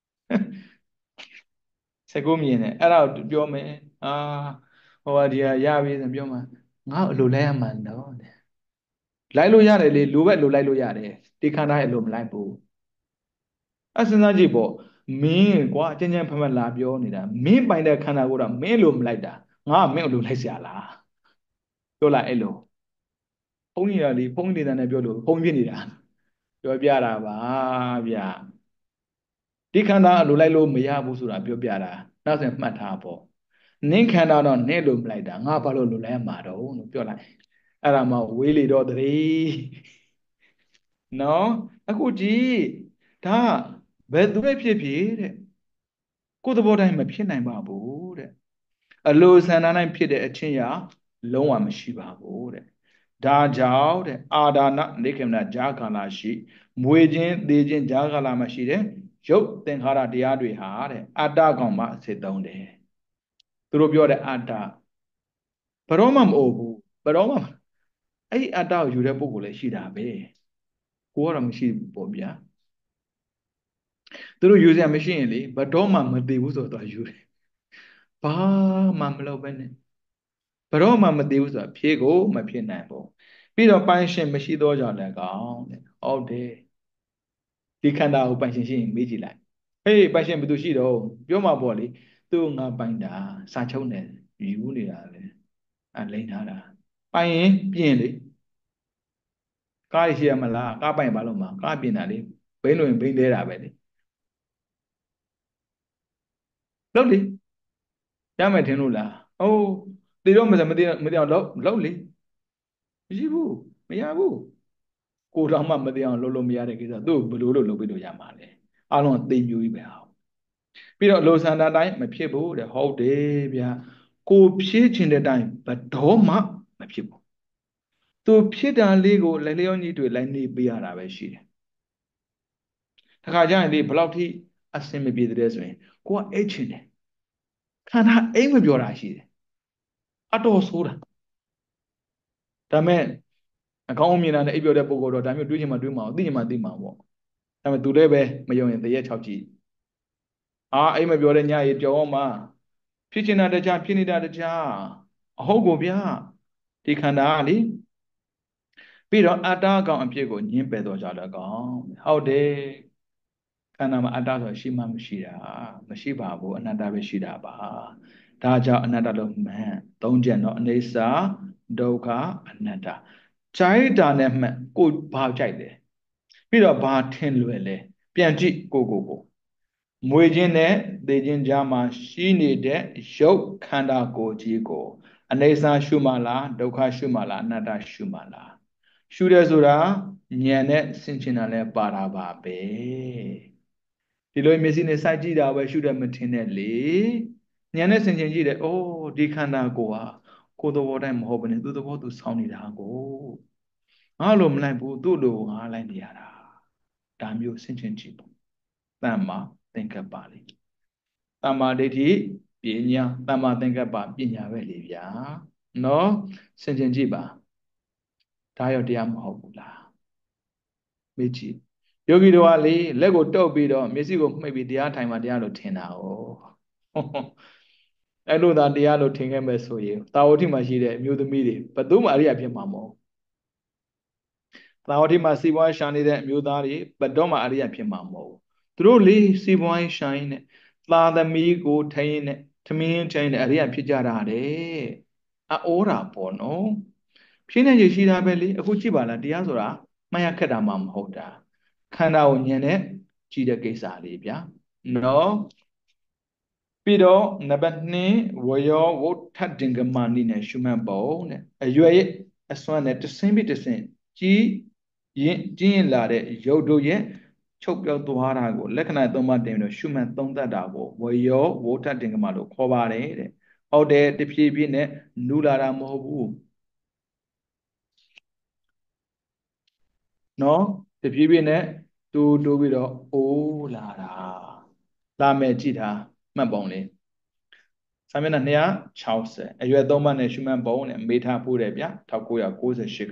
စကုမြင်တယ်အဲ့ဒါကိုပြောမယ်အာဟိုဟာဒီဟာရပြီဆိုပြောမှာငါ့အလိုလိုက်ရမှာတော့လိုက်လို့ရတယ်လေလိုပဲလိုလိုက်လို့ရတယ်ဒီခန္ဓာရဲ့အလိုမလိုက်ဘူးအစဉ်းစားကြည့်ပေါ့မင်းကွာအချင်းချင်းဖမလာပြောနေတာမင်းပိုင်တဲ့ခန္ဓာကိုယ်တော့မင်းလိုမလိုက်တာငါကမင်းအလိုလိုက်เสียလားပြောလိုက်အဲ့လိုဘုန်းကြီးကလေဘုန်းကြီးနေတာနဲ့ပြောလို့ဘုန်းကြီးနေတာပြောပြတာပါဗျာဒီခန္ဓာအလိုလိုက်လို့မရဘူးဆိုတာပြောပြတာနောက်ဆက်မှတ်ထားပေါ့နင်းခန္ဓာတော့နင်းလို့မလိုက်တာငါဘာလို့လိုလိုက်မှာတော့လို့ပြောလိုက်အဲ့ဒါမှဝေးလေတော့တည်းနော်အခုကြည့်ဒါဘယ်သူပဲဖြစ်ဖြစ်တဲ့ကိုယ်သဘောတိုင်းမဖြစ်နိုင်ပါဘူးတဲ့အလိုဆန္ဒတိုင်းဖြစ်တဲ့အချင်းရာလုံးဝမရှိပါဘူးတဲ့ဒါကြောင့်တဲ့အာဒါနနေခေမနာဂျာကာလာရှိမွေခြင်းသေခြင်းဂျာကာလာမှာရှိတဲ့ရုပ်သင်္ခါရတရားတွေဟာတဲ့အတ္တကောင်မှစေသုံးတယ်သူတို့ပြောတဲ့အတ္တဘယ်တော့မှမအိုဘူးဘယ်တော့မှအဲ့ဒီအတ္တကိုယူတဲ့ပုဂ္ဂိုလ်လည်းရှိတာပဲကိုကတော့မရှိဘူးပေါ့ဗျာသူတို့ယူစရာမရှိရင်လေဘတော်မှမသေးဘူးဆိုတော့ယူတယ်ဘာမှမလုပ်ပဲနဲ့ဘတော်မှမသေးဘူးဆိုတာဖြေကိုမဖြစ်နိုင်ဘူးပြီးတော့ပိုင်ရှင်မရှိတော့ကြောင့်လည်းကောင်းတဲ့ဟုတ်တယ်ဒီခန္ဓာကိုပိုင်ရှင်ရှိရင်မေးကြည့်လိုက်ဟေးပိုင်ရှင်ဘယ်သူရှိတော့ပြောမှာပေါ့လေသူ့ငါပိုင်တာစာချုပ်နဲ့ယူနေတာလေအလိမ့်ထားတာပိုင်ရင်ပြင်လေကားရှိရမလားကားပိုင်ဘာလို့မှာကားပြင်တာလေဘိန်းလို့ရင်ဘိန်းသေးတာပဲလေလုပ်လေရမယ်ထင်လို့လားအိုးတေတော့မစမတေမတေအောင်လုပ်လုပ်လေမရှိဘူးမရဘူးကိုတော်မှမတေအောင်လုပ်လို့မရတဲ့ကိစ္စသူ့ဘယ်လိုလုပ်လုပ်ပြီးလို့ရမှာလဲအလုံးအသိမျိုးကြီးပဲဟောပြီးတော့လိုဆန္ဒတိုင်းမဖြစ်ဘူးတဲ့ဟုတ်တယ်ဗျာကိုဖြည့်ခြင်းတဲ့တိုင်းဘတော်မှမဖြစ်ဘူးသူဖြစ်တာလေးကိုလည်းလျောညီတွေလိုက်နေပေးရတာပဲရှိတယ်တခါကျရင်လေဘလောက်ထိအဆင်မပြေတဲ့ဆိုရင်ကိုကအိတ်ချင်တယ်ခန္ဓာအိမ်မပြောတာရှိတယ်အတော်ဆိုးတာဒါမဲ့အကောင်းအမြင်တာနဲ့အိပ်ပြောတဲ့ပုံကတော့ဒါမျိုးတွေးချင်မှတွေးမှာသိချင်မှသိမှာပေါ့ဒါမဲ့သူလည်းပဲမယုံရင်တရက်၆ကြည့်အာအိမ်မပြောတဲ့ညရေကြောအောင်မှာဖြစ်ချင်တာတခြားဖြစ်နေတာတခြားအဟုတ်ကိုဗျာဒီခန္ဓာကလေပြီးတော့အတ္တကောင်အဖြစ်ကိုညင်းပယ်တော့ကြတော့ကောင်ဟုတ်တယ်ခန္ဓာမှာအတ္တဆိုရှိမှမရှိတာမရှိပါဘူးအနတ္တပဲရှိတာပါဒါကြောင့်အနတ္တလို့မှန်သုံးချက်တော့အနေစာဒုက္ခအနတ္တကြိုက်တာနဲ့မှန်ကိုဘာကြိုက်လဲပြီးတော့ဘာထင်လွယ်လဲပြန်ကြည့်ကိုကိုကိုမွေခြင်းနဲ့သေခြင်းကြားမှာရှိနေတဲ့ရုပ်ခန္ဓာကိုယ်ကြီးကိုအနေစာရှုမှလားဒုက္ခရှုမှလားအနတ္တရှုမှလားရှုတယ်ဆိုတာဉာဏ်နဲ့ဆင်ခြင်တာလဲပါတာပါပဲဒီလိုမျက်စိနဲ့စိုက်ကြည့်တာပဲရှုတယ်မထင်နဲ့လေဉာဏ်နဲ့ဆင်ခြင်ကြည့်တယ်အိုးဒီခန္ဓာကိုယ်ဟာကိုယ်သဘောတိုင်းမဟုတ်ဘဲနဲ့သူ့သဘောသူဆောင်းနေတာကိုငါလိုမလိုက်ဘူးသူ့လိုငါလိုက်နေရတာဒါမျိုးဆင်ခြင်ကြည့်ပေါ့တမ္မာသင်္ကပ္ပလေတမ္မာဒိဋ္ဌိပညာတမ္မာသင်္ကပ္ပပညာပဲလေဗျာနော်ဆင်ခြင်ကြည့်ပါဒါရောတရားမဟုတ်ဘူးလားမေ့ကြည့်ယောဂီတို့ကလေလက်ကိုတုပ်ပြီးတော့မျက်စိကိုမှိတ်ပြီးတရားထိုင်မှတရားလို့ထင်တာ哦အဲ့လိုသာတရားလို့ထင်ခဲ့မဲ့ဆိုရင်တာဝတိမှာရှိတဲ့အမျိုးသမီးတွေဘယ်သူမှအရိယာဖြစ်မှာမဟုတ်တာဝတိမှာစီပွားရှာနေတဲ့အမျိုးသားတွေဘယ်တော့မှအရိယာဖြစ်မှာမဟုတ်သူတို့လေစီပွားရှာရင်းနဲ့သာသမီကိုထိုင်ရင်းနဲ့ထမင်းထိုင်နဲ့အရိယာဖြစ်ကြတာတဲ့အအိုးတာပေါ့နော်ဖြစ်နေရရှိတာပဲလေအခုကြည့်ပါလားတရားဆိုတာမှန်ရခက်တာမှမဟုတ်တာခန္ဓာကိုဉာဏ်နဲ့ကြည့်တဲ့ကိစ္စလေးဗျာနော်ပြီးတော့နံပါတ်twoဝယောဝဋ္ထဒင်္ဂမနိနဲ့ရှုမှတ်ပုံတဲ့အရွယ်ရဲ့အစွမ်းနဲ့တဆင်းပြီးတဆင်းကြီးရင်ကျင်းလာတဲ့ရုပ်တို့ရဲ့ချုပ်ပြောက်သွားတာကိုလက္ခဏာသုံးပါးတင်ပြီးတော့ရှုမှတ်သုံးသပ်တာကိုဝယောဝဋ္ထဒင်္ဂမလို့ခေါ်ပါတယ်တဲ့ဟုတ်တယ်တဖြည်းဖြည်းနဲ့နူလာတာမဟုတ်ဘူးနော်တဖြည်းဖြည်းနဲ့တူတူပြီးတော့အိုးလာတာလာမယ်ကြည့်တာမှတ်ပုံလေးစာမျက်နှာtwo sixtyအရွယ်သုံးပါးနဲ့ရှုမှတ်ပုံနဲ့မေးထားဖို့တယ်ဗျnineteen ninety-eightက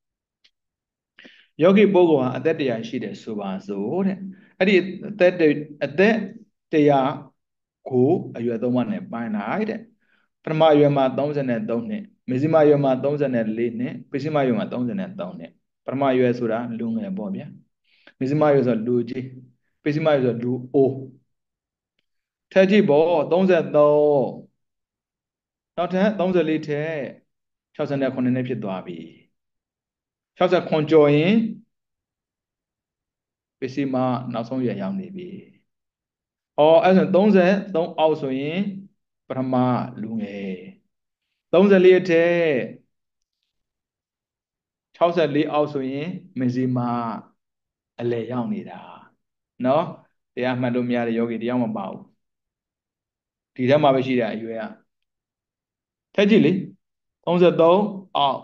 ယောဂီပုဂ္ဂိုလ်ဟာအသက်တရာရှိတယ်ဆိုပါစို့တဲ့အဲ့ဒီအသက်အသက်တရာကိုအရွယ်သုံးပါးနဲ့ပိုင်းလိုက်တဲ့ပထမအရွယ်မှာthirty-threeနှစ်မေဇိမအရွယ်မှာthirty-fourနှစ်ပိစိမအရွယ်မှာthirty-threeနှစ်ပထမအရွယ်ဆိုတာလူငယ်ပေါ့ဗျာမေဇိမအရွယ်ဆိုတာလူကြီးပိစိမအရွယ်ဆိုတာလူအိုးထက်ကြည့်ပေါ့thirty-threeနောက်ထပ်thirty-fourထက်sixty-nineနှစ်ဖြစ်သွားပြီsixty-nineကျော်ရင်ပစ္စည်းမနောက်ဆုံးရရောက်နေပြီ။အော်အဲ့ဆိုthirty-threeအောက်ဆိုရင်ပထမလူငယ်thirty-fourအထက်sixty-fourအောက်ဆိုရင်မဇ္ဈိမအလယ်ရောက်နေတာ။နော်တရားမှတ်လို့မရတဲ့ယောဂီတရားမပါဘူး။ဒီထဲမှာပဲရှိတဲ့အရွယ်ကထက်ကြည့်လေthirty-threeအောက်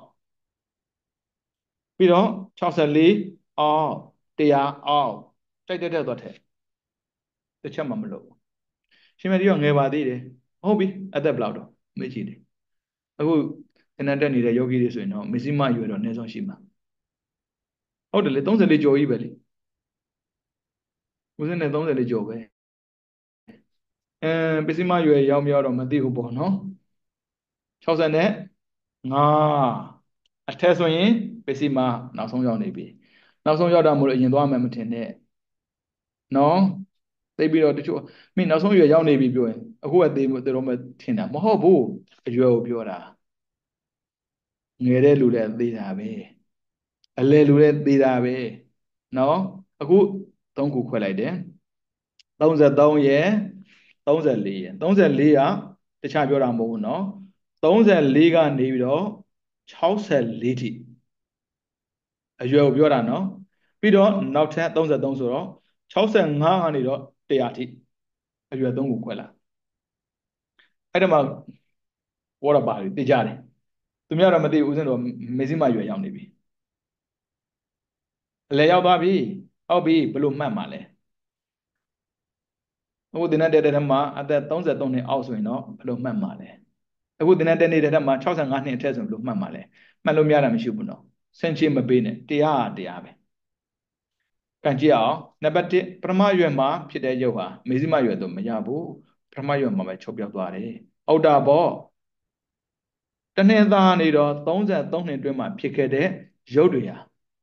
ပြီးတော့sixty-fourအောက်one hundredအောက်တိုက်တက်တက်သွားထက်တစ်ချက်မှမလုပ်ရှင်မဒီတော့ငယ်ပါသေးတယ်ဟုတ်ပြီအသက်ဘယ်လောက်တော့မေ့ကြည့်တယ်အခုသင်္นานတက်နေတဲ့ယောဂီတွေဆိုရင်တော့မဇ္ဈိမရွယ်တော့အနည်းဆုံးရှိမှာဟုတ်တယ်လေသုံးဆယ်လေးကျော်ကြီးပဲလေဦးစင်းနဲ့သုံးဆယ်လေးကျော်ပဲအဲပစ္စည်းမရွယ်ရောက်မရောက်တော့မသိဘူးပေါ့နော်၆၀နဲ့ငါအထက်ဆိုရင်ပစ္စည်းမနောက်ဆုံးရောက်နေပြီနောက်ဆုံးရောက်တာမို့လို့အရင်သွားမယ်မထင်နဲ့နော်သိပြီးတော့တချို့မင်းနောက်ဆုံးရွယ်ရောက်နေပြီပြောရင်အခုကသေသေတော့မထင်တာမဟုတ်ဘူးအရွယ်ကိုပြောတာငယ်တဲ့လူလည်းသေတာပဲအလယ်လူလည်းသေတာပဲနော်အခုသုံးခုခွဲလိုက်တယ်သုံးသုံးရယ်သုံးလေးရယ်သုံးလေးကတခြားပြောတာမဟုတ်ဘူးနော်သုံးလေးကနေပြီးတော့၆၄ထိအရွယ်ကိုပြောတာနော်ပြီးတော့နောက်ထပ်သုံးသုံးဆိုတော့၆၅ကနေတော့၁၀၀ထိအရွယ်သုံးခုခွဲလာအဲ့ဒါမှဘောရပါပြီသိကြတယ်သူများတော့မသိဘူးဦးဇင်းတော့မေဇိမရွယ်ရောက်နေပြီအလဲရောက်သွားပြီဟုတ်ပြီဘယ်လိုမှတ်မှာလဲအခုသင်တဲ့တဲ့ထဲမှာအသက်သုံးသုံးနှစ်အောက်ဆိုရင်တော့ဘယ်လိုမှတ်မှာလဲအခုသင်တဲ့တဲ့နေတဲ့ထဲမှာ၆၅နှစ်အထက်ဆိုရင်ဘယ်လိုမှတ်မှာလဲမှတ်လို့မရတာမရှိဘူးနော်စင်ချေမပေးနဲ့တရားတရားပဲကန်ကြည့်အောင်နံပါတ်တစ်ပထမရွယ်မှာဖြစ်တဲ့ရုပ်ဟာမေဇိမရွယ်တော့မရဘူးပထမရွယ်မှာပဲချုပ်ပြောက်သွားတယ်ဟုတ်တာပေါ့တနှစ်သားနေတော့သုံးနှစ်တွင်းမှာဖြစ်ခဲ့တဲ့ရုပ်တွေဟာ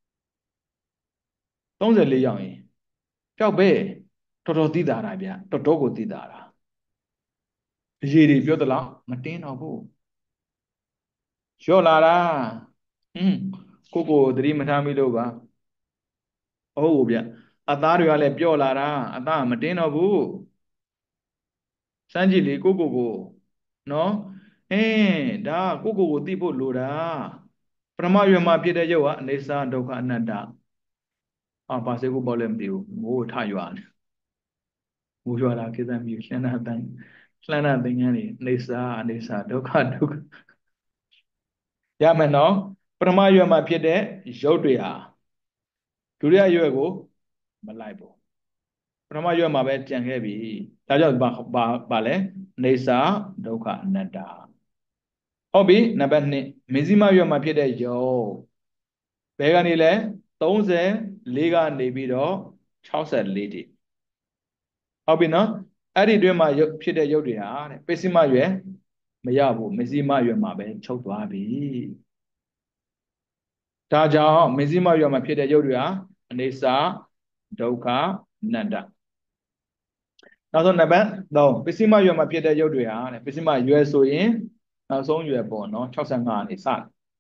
သုံးလေးရောက်ရင်ပျောက်ပဲတော်တော်သိတာတာဗျတော်တော်ကိုသိတာတာအရေးတွေပြောသလားမတင်းတော့ဘူးရော့လာတာဟွန်းကိုကိုသတိမထားမိလို့ပါဟုတ်ဗျအသားတွေကလည်းပြော့လာတာအသားမတင်းတော့ဘူးစမ်းကြည့်လေကိုကိုကိုနော်အင်းဒါကိုကိုကိုသိဖို့လိုတာပထမရွယ်မှာဖြစ်တဲ့ရုပ်ဟာအနေစာဒုက္ခအနတ္တအာပါစေကိုပေါ့လည်းမသိဘူးမိုးထရွာနေမိုးရွာတာကိစ္စမျိုးလှမ်းတာတန်လှမ်းတာသင်္ကန်းနေအနေစာအနေစာဒုက္ခဒုက္ခရမယ်နော်ပထမရွယ်မှာဖြစ်တဲ့ရုပ်တွေဟာဒုတိယရွယ်ကိုမလိုက်ဘူးပထမရွယ်မှာပဲကြံခဲ့ပြီဒါကြောင့်ဘာဘာဘာလဲနေစာဒုက္ခအနတ္တဟုတ်ပြီနံပါတ်နှစ်မေဇိမရွယ်မှာဖြစ်တဲ့ယုံဘယ်ကနေလဲသုံးလေးကနေပြီးတော့၆၄တိဟုတ်ပြီနော်အဲ့ဒီတွင်မှာဖြစ်တဲ့ယုတ်တွေဟာတဲ့ပစ္စည်းမရွယ်မရဘူးမေဇိမရွယ်မှာပဲချုပ်သွားပြီဒါကြောင့်မေဇိမရွယ်မှာဖြစ်တဲ့ယုတ်တွေဟာအနေစာဒုက္ခအနတ္တနောက်ဆုံးနံပါတ်သုံးပစ္စည်းမရွယ်မှာဖြစ်တဲ့ယုတ်တွေဟာတဲ့ပစ္စည်းမရွယ်ဆိုရင်နောက်ဆုံးရွယ်ပေါ့နော်၆၅အနေစ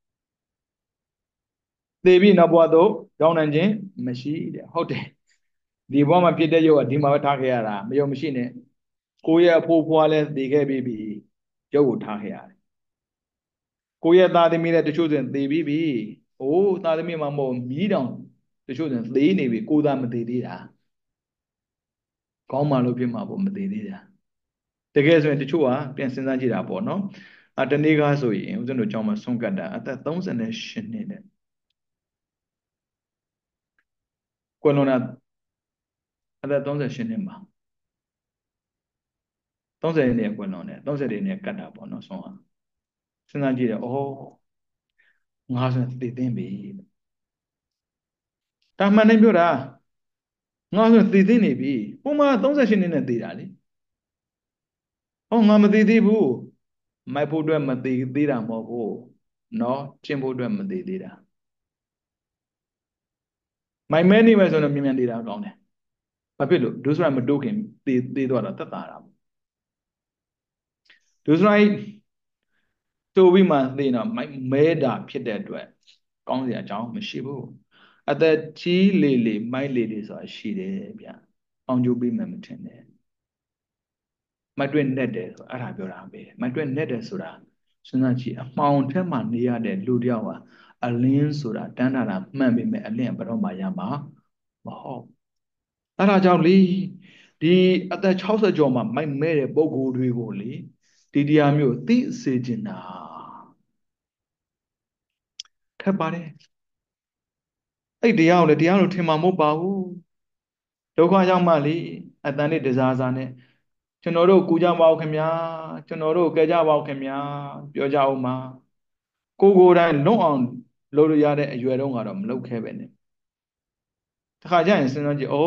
သေပြီးနောက်ဘဝသို့ကြောင်းနိုင်ခြင်းမရှိတဲ့ဟုတ်တယ်ဒီဘဝမှာဖြစ်တဲ့ယုတ်ကဒီမှာပဲထားခဲ့ရတာမယုံမရှိနဲ့ကိုယ့်ရဲ့အဖိုးဖွားလည်းသေခဲ့ပြီးပြီယုတ်ကိုထားခဲ့ရတယ်ကိုယ့်ရဲ့သားသမီးလည်းတချို့ဆိုရင်သေပြီးပြီအိုးသားသမီးမှမဟုတ်မြည်တောင်တချို့ဆိုရင်သေနေပြီကိုယ်သာမသေသေးတာကောင်းမှလို့ဖြစ်မှာပေါ့မသေးသေးတာတကယ်ဆိုရင်တချို့ကပြန်စဉ်းစားကြည့်တာပေါ့နော်အတနေ့ကားဆိုရင်ဦးဇင်းတို့ကျောင်းမှာဆုံးကတ်တာအသက်၃၈နှစ်နဲ့ကွယ်လွန်တာအသက်၃၈နှစ်မှာ၃၀နှစ်ကွယ်လွန်တယ်၃၀နှစ်ကတ်တာပေါ့နော်ဆုံးကစဉ်းစားကြည့်တယ်ဩငါဆိုရင်သေသိမ့်ပြီတာမှန်နေပြောတာငါဆိုရင်သေသိနေပြီပုံမှန်၃၈နှစ်နဲ့သေတာလေဟောငါမသေသေးဘူးမိုက်ဖို့အတွက်မသေသေးတာမဟုတ်ဘူးနော်ကျင့်ဖို့အတွက်မသေသေးတာမိုက်မဲနေမယ်ဆိုတော့မြန်မြန်သေးတာကောင်းတယ်ဘာဖြစ်လို့ဒုစရိုက်မတိုးခင်သေသေးတော့တာတက်တာတာဒုစရိုက်တိုးပြီးမှသေတော့မိုက်မဲတာဖြစ်တဲ့အတွက်ကောင်းစရာအကြောင်းမရှိဘူးအသက်ကြီးလေလေမိုက်လေလေဆိုတာရှိတယ်ဗျအောင်ကြိုးပြီးမှမထင်နဲ့မိုက်တွက်နဲ့တယ်ဆိုအဲ့ဒါပြောတာပဲမိုက်တွက်နဲ့တယ်ဆိုတာစဉ်းစားကြည့်အမှောင်ထက်မှနေရတဲ့လူတယောက်ဟာအလင်းဆိုတာတန်းတာတာမှန်ပေမဲ့အလင်းဘယ်တော့မှရမှာမဟုတ်အဲ့ဒါကြောင့်လေဒီအသက်၆၀ကျော်မှမိုက်မဲတဲ့ပုံကိုယ်တွေကိုလေဒီတရားမျိုးသိစေချင်တာခက်ပါတယ်အဲ့တရားကိုလေတရားလို့ထင်မှာမဟုတ်ပါဘူးဒုက္ခရောက်မှလေအတန်နဲ့တစားစားနဲ့ကျွန်တော်တို့ကူကြပါဦးခင်ဗျာကျွန်တော်တို့ကဲကြပါဦးခင်ဗျာပြောကြအောင်ပါကိုကိုယ်တိုင်လွတ်အောင်လုပ်လို့ရတဲ့အရွယ်တုန်းကတော့မလုပ်ခဲ့ပဲနဲ့တခါကျရင်စဉ်းစားကြည့်ဩ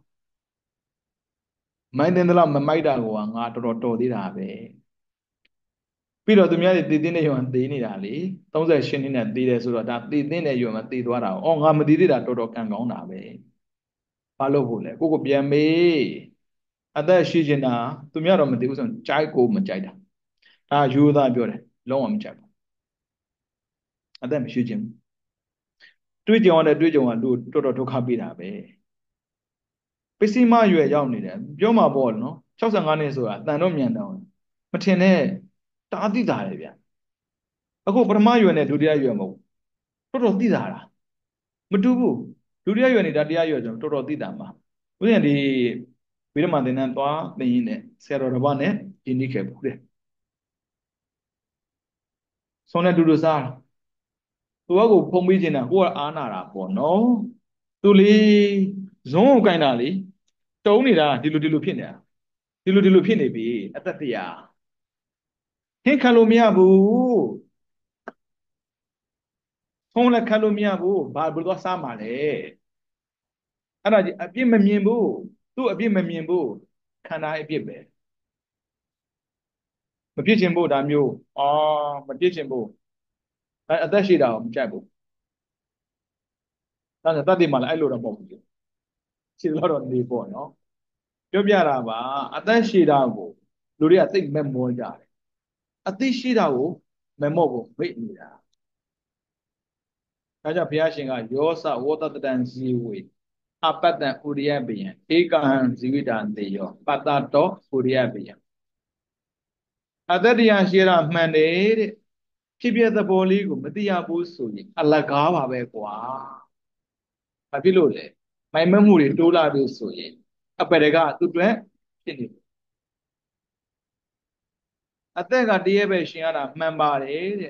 မိုင်းတင်တယ်လို့မမိုက်တာကငါတော်တော်တော်သေးတာပဲပြီးတော့သူများတွေတည်တင်းတဲ့ရွာသေးနေတာလေသုံးရှစ်နှစ်နဲ့တည်တယ်ဆိုတော့ဒါတည်တင်းတဲ့ရွာမှာတည်သွားတာဩငါမတည်သေးတာတော်တော်ကံကောင်းတာပဲဘာလို့ဖို့လဲကိုကိုပြန်မေးအသက်ရှိချင်တာသူများတော့မတည်ဘူးဆိုရင်ကြိုက်ကိုမကြိုက်တာဒါယူသားပြောတယ်လုံးဝမကြိုက်ဘူးအသက်မရှိချင်ဘူးတွေးကြုံရတဲ့တွေးကြုံကလူတော်တော်ဒုက္ခပေးတာပဲပစ္စည်းမရွယ်ရောက်နေတယ်ပြောမှာပေါ့နော်၆၅နှစ်ဆိုတာတန်တော့မြန်တော့မထင်နဲ့တအားသိတာလေဗျအခုပထမရွယ်နဲ့ဒုတိယရွယ်မဟုတ်တော်တော်သိတာလားမတူဘူးဒုတိယရွယ်နေတာတရားရွယ်ဆိုတော်တော်သိတာမှာဥစဉ်ဒီဝိရမသင်္นานသွားသင်ရင်းနဲ့ဆရာတော်တစ်ပါးနဲ့ယဉ်နိခဲ့ဘူးတဲ့ဆုံးတဲ့တူတူစားသူကကိုဖုံးပေးနေတာကိုကအားနာတာပေါ့နော်သူလေဇုံးကိုကင်တာလေတုံးနေတာဒီလိုဒီလိုဖြစ်နေတာဒီလိုဒီလိုဖြစ်နေပြီအသက်တရားဟင်းခံလို့မရဘူးဖုံးလည်းခံလို့မရဘူးဘာဘယ်လိုစားမှာလဲအဲ့ဒါကြီးအပြစ်မမြင်ဘူးသူ့အပြစ်မမြင်ဘူးခန္ဓာအပြစ်ပဲမဖြစ်ချင်ဘူးဒါမျိုးအာမဖြစ်ချင်ဘူးအဲအသက်ရှိတာကိုမကြိုက်ဘူးဒါဆိုတတ်တယ်မှလည်းအဲ့လိုတော့မဟုတ်ဘူးရှိတော့တော့နေပေါ့နော်ပြောပြတာပါအသက်ရှိတာကိုလူတွေကသိမက်မောကြတယ်အသိရှိတာကိုမမော့ဖို့မိတ်နေတာဒါကြောင့်ဘုရားရှင်ကယောသဝတ္တတံဇီဝေအပတ္တံဥရိယပယံဧကံဇီဝိတံတေယောပတ္တတောဥရိယပယံအတ္တတရားရှိတာမှန်တယ်တဲ့ဖြစ်ပြသဘောလေးကိုမသိရဘူးဆိုရင်အလကားပါပဲကွာဘာဖြစ်လို့လဲမိုင်မမှုတွေတိုးလာလို့ဆိုရင်အပရကသူ့အတွက်ဖြစ်နေအသက်ကတည်းရဲ့ပဲရှင်ရတာမှန်ပါတယ်တဲ့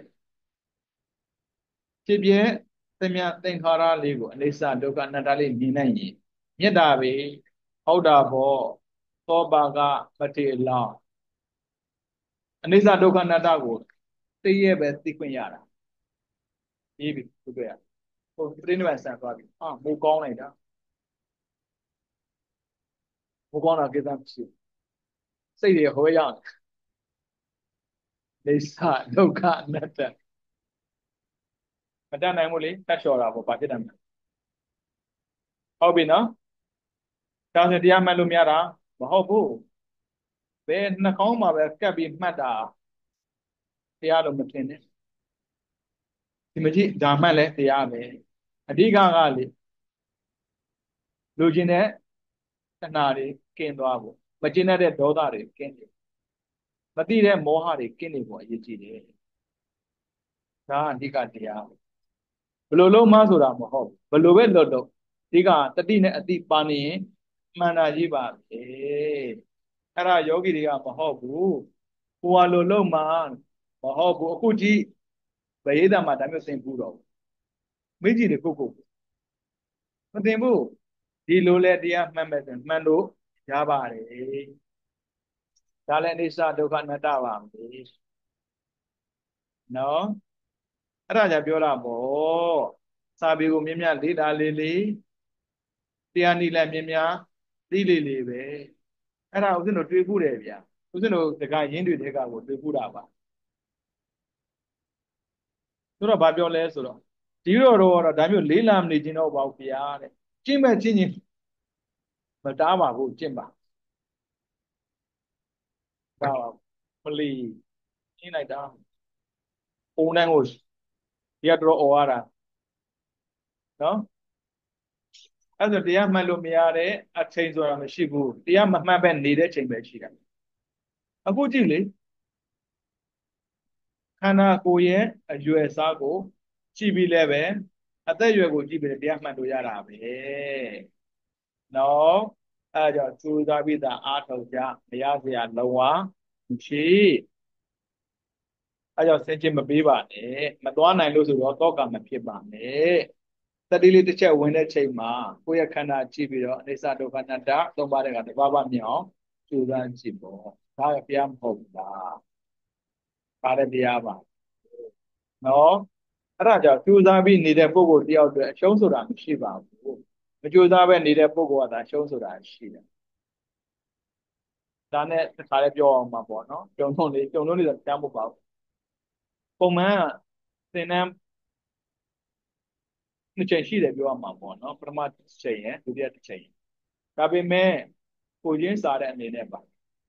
ဖြစ်ပြသမျှသင်္ခါရလေးကိုအနိစ္စဒုက္ခအနတ္တလေးမြင်နိုင်ရင်မေတ္တာပဲဟုတ်တာပေါ့သောပါကမထေလောင်အနိစ္စဒုက္ခအနတ္တကိုတည်းရဲ့ပဲသိခွင့်ရတာပြီးပြီသူတွေ့ရဟိုပြိဋိဘံဆန်သွားပြီအာမိုးကောင်းလိုက်တာမိုးကောင်းတာကိစ္စမရှိဘူးစိတ်တွေဟိုရောက်နေစ္စဒုက္ခအနတ္တမတတ်နိုင်ဘူးလေတတ်လျှော်တာပေါ့ဘာဖြစ်တယ်ဟုတ်ပြီနော်ဒါဆိုတရားမှတ်လို့မရတာမဟုတ်ဘူးဘယ်နှာခေါင်းမှာပဲကပ်ပြီးမှတ်တာတရားလို့မထင်နဲ့ဒီမကြည့်ဒါမှတ်လဲတရားပဲအဓိကကလေလူချင်းတဲ့တဏှာတွေကင်းသွားဖို့မကျင်တဲ့ဒေါသတွေကင်းတယ်မသိတဲ့မောဟတွေကင်းနေဖို့အရေးကြီးတယ်ဒါကအဓိကတရားဘယ်လိုလုံးမဆိုတာမဟုတ်ဘယ်လိုပဲလွတ်လို့ဒီကတတိနဲ့အတိပါနေရင်မှန်တာကြီးပါပဲအဲ့ဒါယောဂီတွေကမဟုတ်ဘူးကိုယ်ဟာလိုလုံးမှမဟုတ်ဘူးအခုကြည့်ဗေဒမှာဒါမျိုးသင်ဘူးတော့မိကြီးတွေကိုကိုမသင်ဘူးဒီလိုလဲတရားမှတ်မဲ့ဆိုမှန်လို့ရပါတယ်ဒါလည်းအိဋ္ဌဒုက္ခအနတ္တပါပဲနော်အဲ့ဒါကြောင့်ပြောတာပေါ့စာပေကိုမြင်မြလေးတာလေးလေးတရားနိလမြင်များသိလေးလေးပဲအဲ့ဒါဦးဇင်းတို့တွေးဖို့တယ်ဗျာဦးဇင်းတို့တခါရင်းတွေတဲကကိုတွေးဖို့တာပါဆိုတော့ဘာပြောလဲဆိုတော့ဒီတော့တော့ဒါမျိုးလေးလာမနေခြင်းတော့ပါဘူးဗျာတဲ့ကျင့်မဲ့ကျင့်ချင်းမတားပါဘူးကျင့်ပါတားပါမလီကျင့်လိုက်တာပုံတိုင်းကိုဒီကတော့អော်ရတာနော်အဲ့ဆိုတရားမှတ်လို့မရတဲ့အချိန်ဆိုတာမရှိဘူးတရားမမှတ်ပဲနေတဲ့ချိန်ပဲရှိတာအခုကြည့်လေခန္ဓာကိုယ်ရဲ့အရွယ်စားကိုကြည့်ပြီးလဲပဲအသက်အရွယ်ကိုကြည့်ပြီးတရားမှတ်လို့ရတာပဲနော်အဲ့ကြောင့်ကြိုးစားပြီးသားအားထုတ်ကြမရစရာလုံးဝမရှိအဲ့ကြောင့်ဆင်ခြင်မပေးပါနဲ့မသွားနိုင်လို့ဆိုတော့တောကမဖြစ်ပါနဲ့တတိလေးတစ်ချက်ဝင်တဲ့ချိန်မှာကိုယ့်ရဲ့ခန္ဓာကြည့်ပြီးတော့အိဋ္ဌဒုက္ခအနတ္တသုံးပါးတဲ့ကတဘာဝမြင်အောင်ကြိုးစားကြည့်ပေါ့ဒါကဘုရားမဟုတ်ဘူးလားပါတဲ့တရားပါနော်အဲ့ဒါကြောင့်ကြိုးစားပြီးနေတဲ့ပုဂ္ဂိုလ်တယောက်အတွက်အရှုံးဆိုတာမရှိပါဘူးမကြိုးစားပဲနေတဲ့ပုဂ္ဂိုလ်ကသာရှုံးဆိုတာရှိတယ်ဒါနဲ့တစ်ခါလေးပြောအောင်မှာပေါ့နော်ကြုံလုံးလေးကြုံလုံးလေးတော့ကြားမပေါ့ပုံမှန်ကသင်တန်းနှစ်ချိန်ရှိတယ်ပြောရမှာပေါ့နော်ပထမတစ်ချိန်ရယ်ဒုတိယတစ်ချိန်ဒါပေမဲ့ကိုချင်းစားတဲ့အနေနဲ့ပါ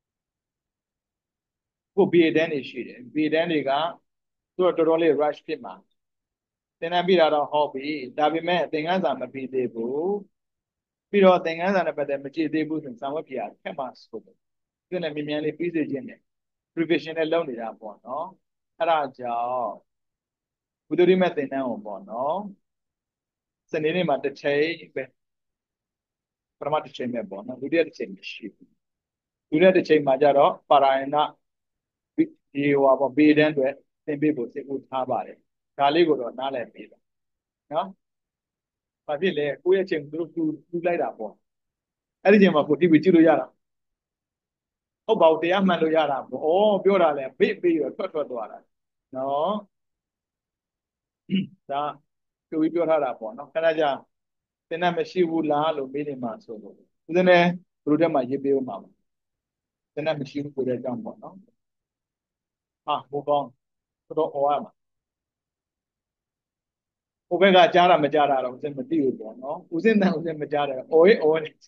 ကိုဘီအတန်းတွေရှိတယ်ဘီအတန်းတွေကသူတို့တော်တော်လေး rush ဖြစ်မှာသင်တန်းပြတာတော့ဟုတ်ပြီဒါပေမဲ့သင်ခန်းစာမပြီးသေးဘူးပြီးတော့သင်ခန်းစာနဲ့ပတ်သက်မကြည့်သေးဘူးဆိုရင်စာဝတ်ပြရခက်မှာဆိုတယ်သူနဲ့မြင်မြန်လေးပြီးစေခြင်းနဲ့ revision နဲ့လုပ်နေတာပေါ့နော်အဲ့ဒါကြောင့်ဘုဒ္ဓရိမဲ့သင်တန်းကိုပေါ့နော်စနေနေ့မှာတစ်ချိန်ပဲပထမတစ်ချိန်ပဲပေါ့နော်ဒုတိယတစ်ချိန်မရှိဘူးဒုတိယတစ်ချိန်မှာကျတော့ပါရာယနာဒီဟိုပါဘေးတန်းတွေသင်ပေးဖို့စိတ်ကူးထားပါတယ်ဒါလေးကိုတော့နားလည်ပေးပါနော်ဘာဖြစ်လဲကိုယ့်ရဲ့ချိန်သူတို့တူတူလိုက်တာပေါ့အဲ့ဒီချိန်မှာကိုတီဗီကြည့်လို့ရတာဟုတ်ပါဘူးတရားမှန်လို့ရတာပေါ့ဩပြောတာလဲဘေ့ဘေ့ရထွက်ထွက်သွားတာနော်ဒါကိုပြီးပြောထားတာပေါ့နော်ခဏကြာသင်တတ်မရှိဘူးလားလို့မေးနေမှာဆိုလို့ဦးဇင်းလည်းဘုရားထဲမှာရေးပေးဦးမှာပါသင်တတ်မရှိဘူးဆိုတဲ့အကြောင်းပေါ့နော်ဟာဘုကောင်းတော့ဩရမှာဟိုဘက်ကကြားတာမကြားတာတော့ဦးဇင်းမသိဘူးပေါ့နော်ဦးဇင်းတန်ဦးဇင်းမကြားတယ်ဩရေးဩနေ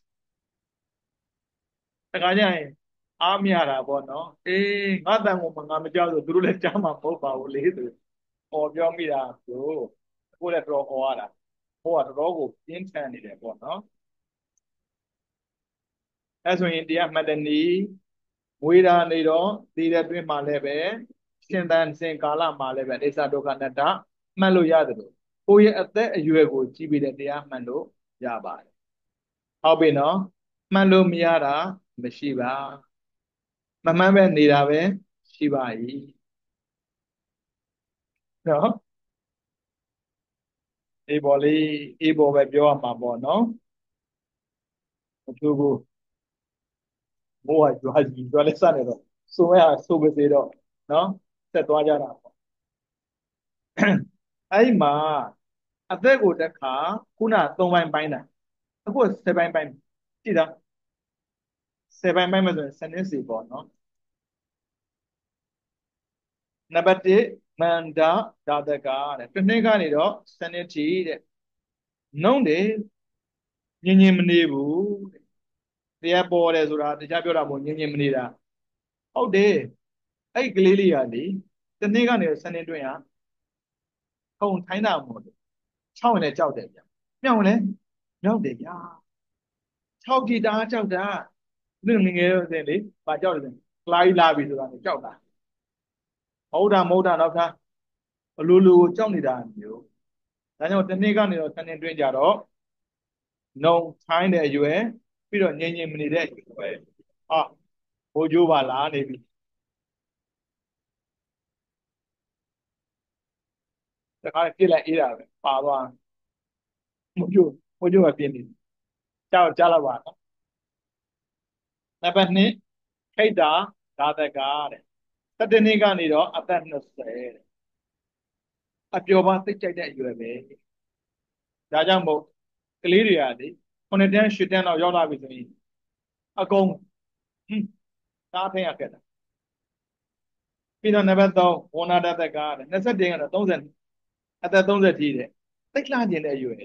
တခါကျရင်အားမရတာပေါ့နော်အေးငါတန်ကိုငါမကြောက်ဆိုသူတို့လည်းကြားမှာမဟုတ်ပါဘူးလေဆိုဩပြောမိတာဆိုကိုယ်လည်းတော်ဩရတာဟိုကတော်တော်ကိုပြင်းထန်နေတယ်ပေါ့နော်အဲဆိုရင်တရားမှတ်တဲ့နေ့မွေးတာနေတော့ဒီတဲ့တွင်းမှာလည်းပဲရှင်သန်စဉ်ကာလမှာလည်းပဲအိစ္ဆဒုက္ခအနတ္တမှတ်လို့ရတယ်လို့ကိုယ့်ရဲ့အသက်အရွယ်ကိုကြည့်ပြီးတဲ့တရားမှတ်လို့ရပါတယ်ဟုတ်ပြီနော်မှတ်လို့မရတာမရှိပါမမှန်ပဲနေတာပဲရှိပါ යි နော်အေးပေါ်လေးအေးပေါ်ပဲပြောရမှာပေါ့နော်မထူးဘူးမိုးကကြွားကြီးကြွားလဲစနေတော့စိုးရဆိုးပါစေတော့နော်ဆက်သွားကြတာပေါ့အဲ့ဒီမှာအသက်ကိုတစ်ခါခုနသုံးပိုင်းပိုင်းတာအခုဆယ်ပိုင်းပိုင်းကြည့်တာဆယ်ပိုင်းပိုင်းမှဆိုရင်စနစ်စီပေါ့နော်နံပါတ်တစ်မန္တဒါတကတဲ့တစ်နှစ်ကနေတော့စနစ်ချီတဲ့နှုံးတယ်ညင်ညင်မနေဘူးတဲ့တရားပေါ်တယ်ဆိုတာတရားပြောတာမဟုတ်ညင်ညင်မနေတာဟုတ်တယ်အဲ့ကလေးလေးကလေတစ်နှစ်ကနေစနစ်တွင်းဟာခုံထိုင်းတာမဟုတ်ဘူးချောင်းနဲ့ကြောက်တယ်ဗျမြောက်လဲမြောက်တယ်ဗျာခြောက်ကြည့်တာကြောက်တာသူငငယ်တော့တဲ့လေဘာကြောက်တယ်ကလာကြီးလာပြီဆိုတာနဲ့ကြောက်တာမဟုတ်တာမဟုတ်တာတော့ခါအလိုလိုကြောက်နေတာမျိုးဒါကြောင့်တစ်နေ့ကနေတော့စနေတွင်းကြတော့နှုံထိုင်းတဲ့အရွယ်ပြီးတော့ငြိမ်ငြိမ်မနေတဲ့အရွယ်ဟာဘိုးကျိုးပါလားနေပြီတခါပြစ်လိုက်အေးတာပဲပါသွားဘိုးကျိုးဘိုးကျိုးကပြင်းနေကြောက်ကြားလာပါနော်နံပါတ်နှစ်ခိတ္တာဒါတကားတဲ့တတနေ့ကနေတော့အသက်နှစ်ဆယ်တဲ့အပျော်ပါသိကြိုက်တဲ့အရွယ်ပဲဒါကြောင့်မို့ကလေးတွေကလေခုနှစ်တန်းရှစ်တန်းတော့ရောက်လာပြီဆိုရင်အကုန်ဟင်းသားထိုင်ရခဲ့တာပြီးတော့နံပါတ်သုံးဝဏဒတကတဲ့နှစ်ဆက်တင်ကတော့30အသက်30ကြီးတဲ့သိလှကျင်တဲ့အရွယ်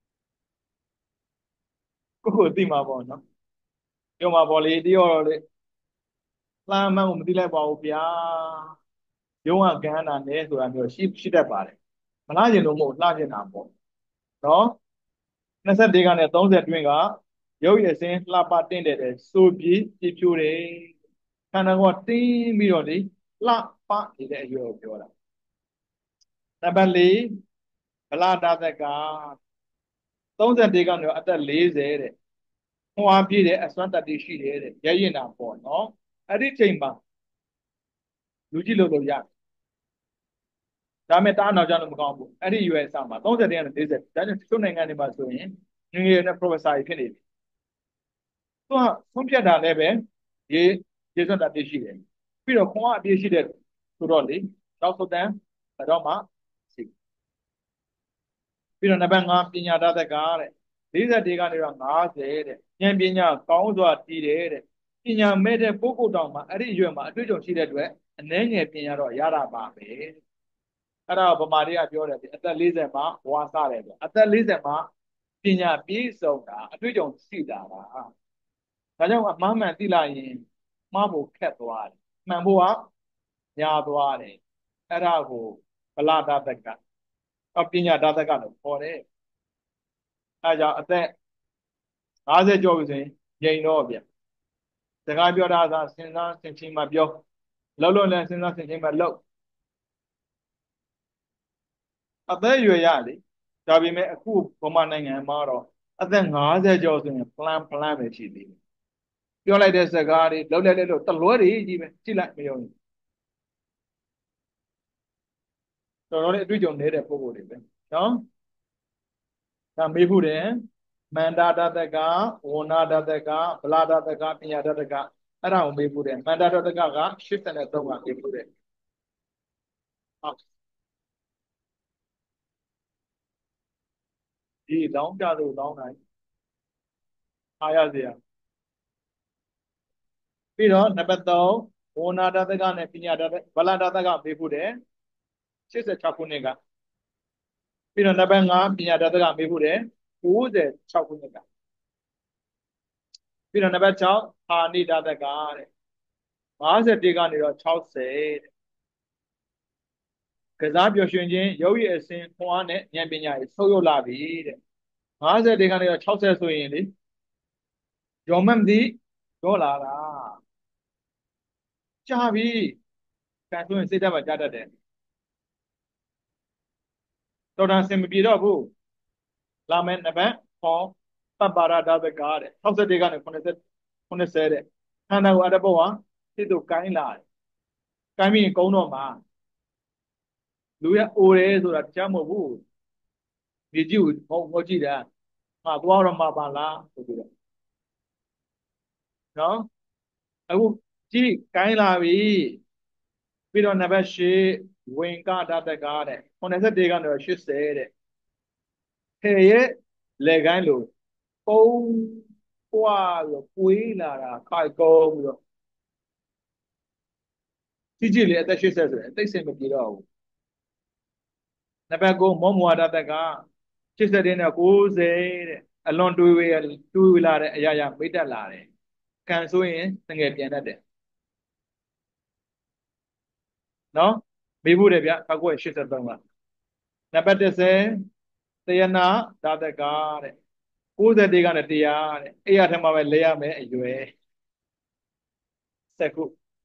ကိုကိုသိမှာပေါ့နော်ပြောမှာပေါ့လေတရောတော့လေလှမ်းမှန်းကိုမသိလိုက်ပါဘူးဗျာရုံးကကန်းတာနဲ့ဆိုတာမျိုးရှိရှိတတ်ပါတယ်မလှကျင်လို့မဟုတ်လှကျင်တာပေါ့နော်24ကနေ30တွင်းကရုပ်ရည်စင်းလှပတင့်တယ်တဲ့စိုးပြေးပြဖြိုးတယ်ခန္ဓာကိုယ်တင်းပြီးတော့လေလှပနေတဲ့အရွယ်ကိုပြောတာနံပါတ်၄ဗလာတာသက်က31ကနေတော့အသက်40တဲ့ဟွာပြည့်တဲ့အစွမ်းတတ္တိရှိတယ်တဲ့ရရင်တာပေါ့နော်အဲ့ဒီချိန်မှာလူကြည့်လို့လို့ရတယ်ဒါမဲ့တားနောက်ကြလို့မကောင်းဘူးအဲ့ဒီရွယ်အစမှာ30တန်းနဲ့40ဒါကြောင့်တချို့နိုင်ငံတွေမှာဆိုရင်ငငယ်နဲ့ professor ကြီးဖြစ်နေပြီသူကဆုံးဖြတ်တာလည်းပဲရေရေစွမ်းတတ္တိရှိတယ်ပြီးတော့ခွန်အားအပြည့်ရှိတဲ့ဆိုတော့လေနောက်သုတ်တန်းတော့မှရှိပြီးတော့နံပါတ်၅ပညာတတ်တဲ့ကားတဲ့၄၁ကနေတော့၅၀တဲ့ဉာဏ်ပညာကောင်းစွာတည်တယ်တဲ့ပညာမဲ့တဲ့ပုဂ္ဂိုလ်တောင်မှအဲ့ဒီအရွယ်မှာအတွေ့အကြုံရှိတဲ့အတွက်အနည်းငယ်ပညာတော့ရတာပါပဲအဲ့ဒါဗမာတွေကပြောတယ်အသက်၄၀မှာဘဝစတယ်ဆိုအသက်၄၀မှာပညာပြည့်စုံတာအတွေ့အကြုံရှိတာပါဒါကြောင့်အမှားမှန်သိလာရင်မှားဖို့ခက်သွားတယ်မှန်ဖို့ကညာသွားတယ်အဲ့ဒါကိုဗလာဒတကအပညာဒတကလို့ခေါ်တယ်အဲကြောင့်အသက်၅၀ကျော်ပြီဆိုရင်ငြိမ်တော့ဗျစကားပြောတာသာစဉ်းစားဆင်ခြင်မှပြောလှုပ်လို့လည်းစဉ်းစားဆင်ခြင်မှလှုပ်အသက်အရွယ်ရလေဒါပေမဲ့အခုဗမာနိုင်ငံမှာတော့အသက်၅၀ကျော်ဆိုရင် plan plan ပဲရှိသေးတယ်ပြောလိုက်တဲ့စကားတွေလှုပ်လိုက်တဲ့လို့တလွဲတွေကြီးပဲကြည့်လိုက်မယုံဘူးတော်တော်လေးအတွေ့အကြုံနေတဲ့ပုံကိုယ်တွေပဲနော်ဒါမေးဖို့တယ်မန္တာဒတကဝဏဒတကဗလာဒတကပညာဒတကအဲ့ဒါကိုမေးဖို့တယ်မန္တာဒတကက၈၃ကမေးဖို့တယ်ဟုတ်ဒီလောင်းကြလို့လောင်းနိုင်အားရစရာပြီးတော့နံပါတ်၃ဝဏဒတကနဲ့ပညာဒတဗလာဒတကမေးဖို့တယ်၈၆ခုနှစ်ကပြီးတော့နံပါတ်၅ပညာဒတကမေးဖို့တယ်၉၆ခုနှစ်ကပြီးတော့နံပါတ်၆အာနိဒတကတဲ့၅၁ကနေတော့၆၀တဲ့ကစားပျော်ရွှင်ခြင်းရုပ်ရည်အစဉ်ခွန်အားနဲ့ဉာဏ်ပညာကြီးဆုပ်ယုပ်လာပြီတဲ့၅၁ကနေတော့၆၀ဆိုရင်လေရောမမသိရောလာတာကြာပြီကန်ဆိုရင်စိတ်ဓာတ်မှာကြာတတ်တယ်တော်တန်စင်မပြေတော့ဘူးလာမယ်နံပါတ်ခေါ်ပပ္ပါရဒသကတဲ့၆၁ကနေ90 90တဲ့ခန္ဓာကိုယ်အတဘောဟာစိတ်တို့ကိုင်းလာတယ်ကိုင်းပြီးရင်ကုန်းတော့မှာလူရအိုတယ်ဆိုတာကြားမဟုတ်ဘူးဒီကြည့်ကိုဟောဟောကြည့်တာငါသွားတော့မှာပါလားဆိုပြီးတော့နော်အခုကြည့်ကိုင်းလာပြီပြီးတော့နံပါတ်၈ဝင်ကဒတကတဲ့91ကနေတော့၈၀တဲ့ထေရဲ့လေကိုင်းလို့ပုံပွားပြီးတော့ကွေးလာတာခိုက်ကုန်းပြီးတော့ကြည့်ကြည့်လေအသက်၈၀ဆိုရင်အသိစိတ်မပြေတော့ဘူးနံပါတ်၉မောမဝါဒတက၈၀နဲ့၉၀တဲ့အလွန်တွေးဝေးတွေးဝေးလာတဲ့အရာရာမိတ်တက်လာတယ်ကံဆိုရင်တငယ်ပြန်တတ်တယ်နော်မေးဖို့တယ်ဗျ၁၉၈၃ကနံပါတ်၁၀တယနာဒါတကတဲ့၉၁ကနေတရားတဲ့အဲ့ရထက်မှပဲလဲရမယ်အရွယ်စက်ခု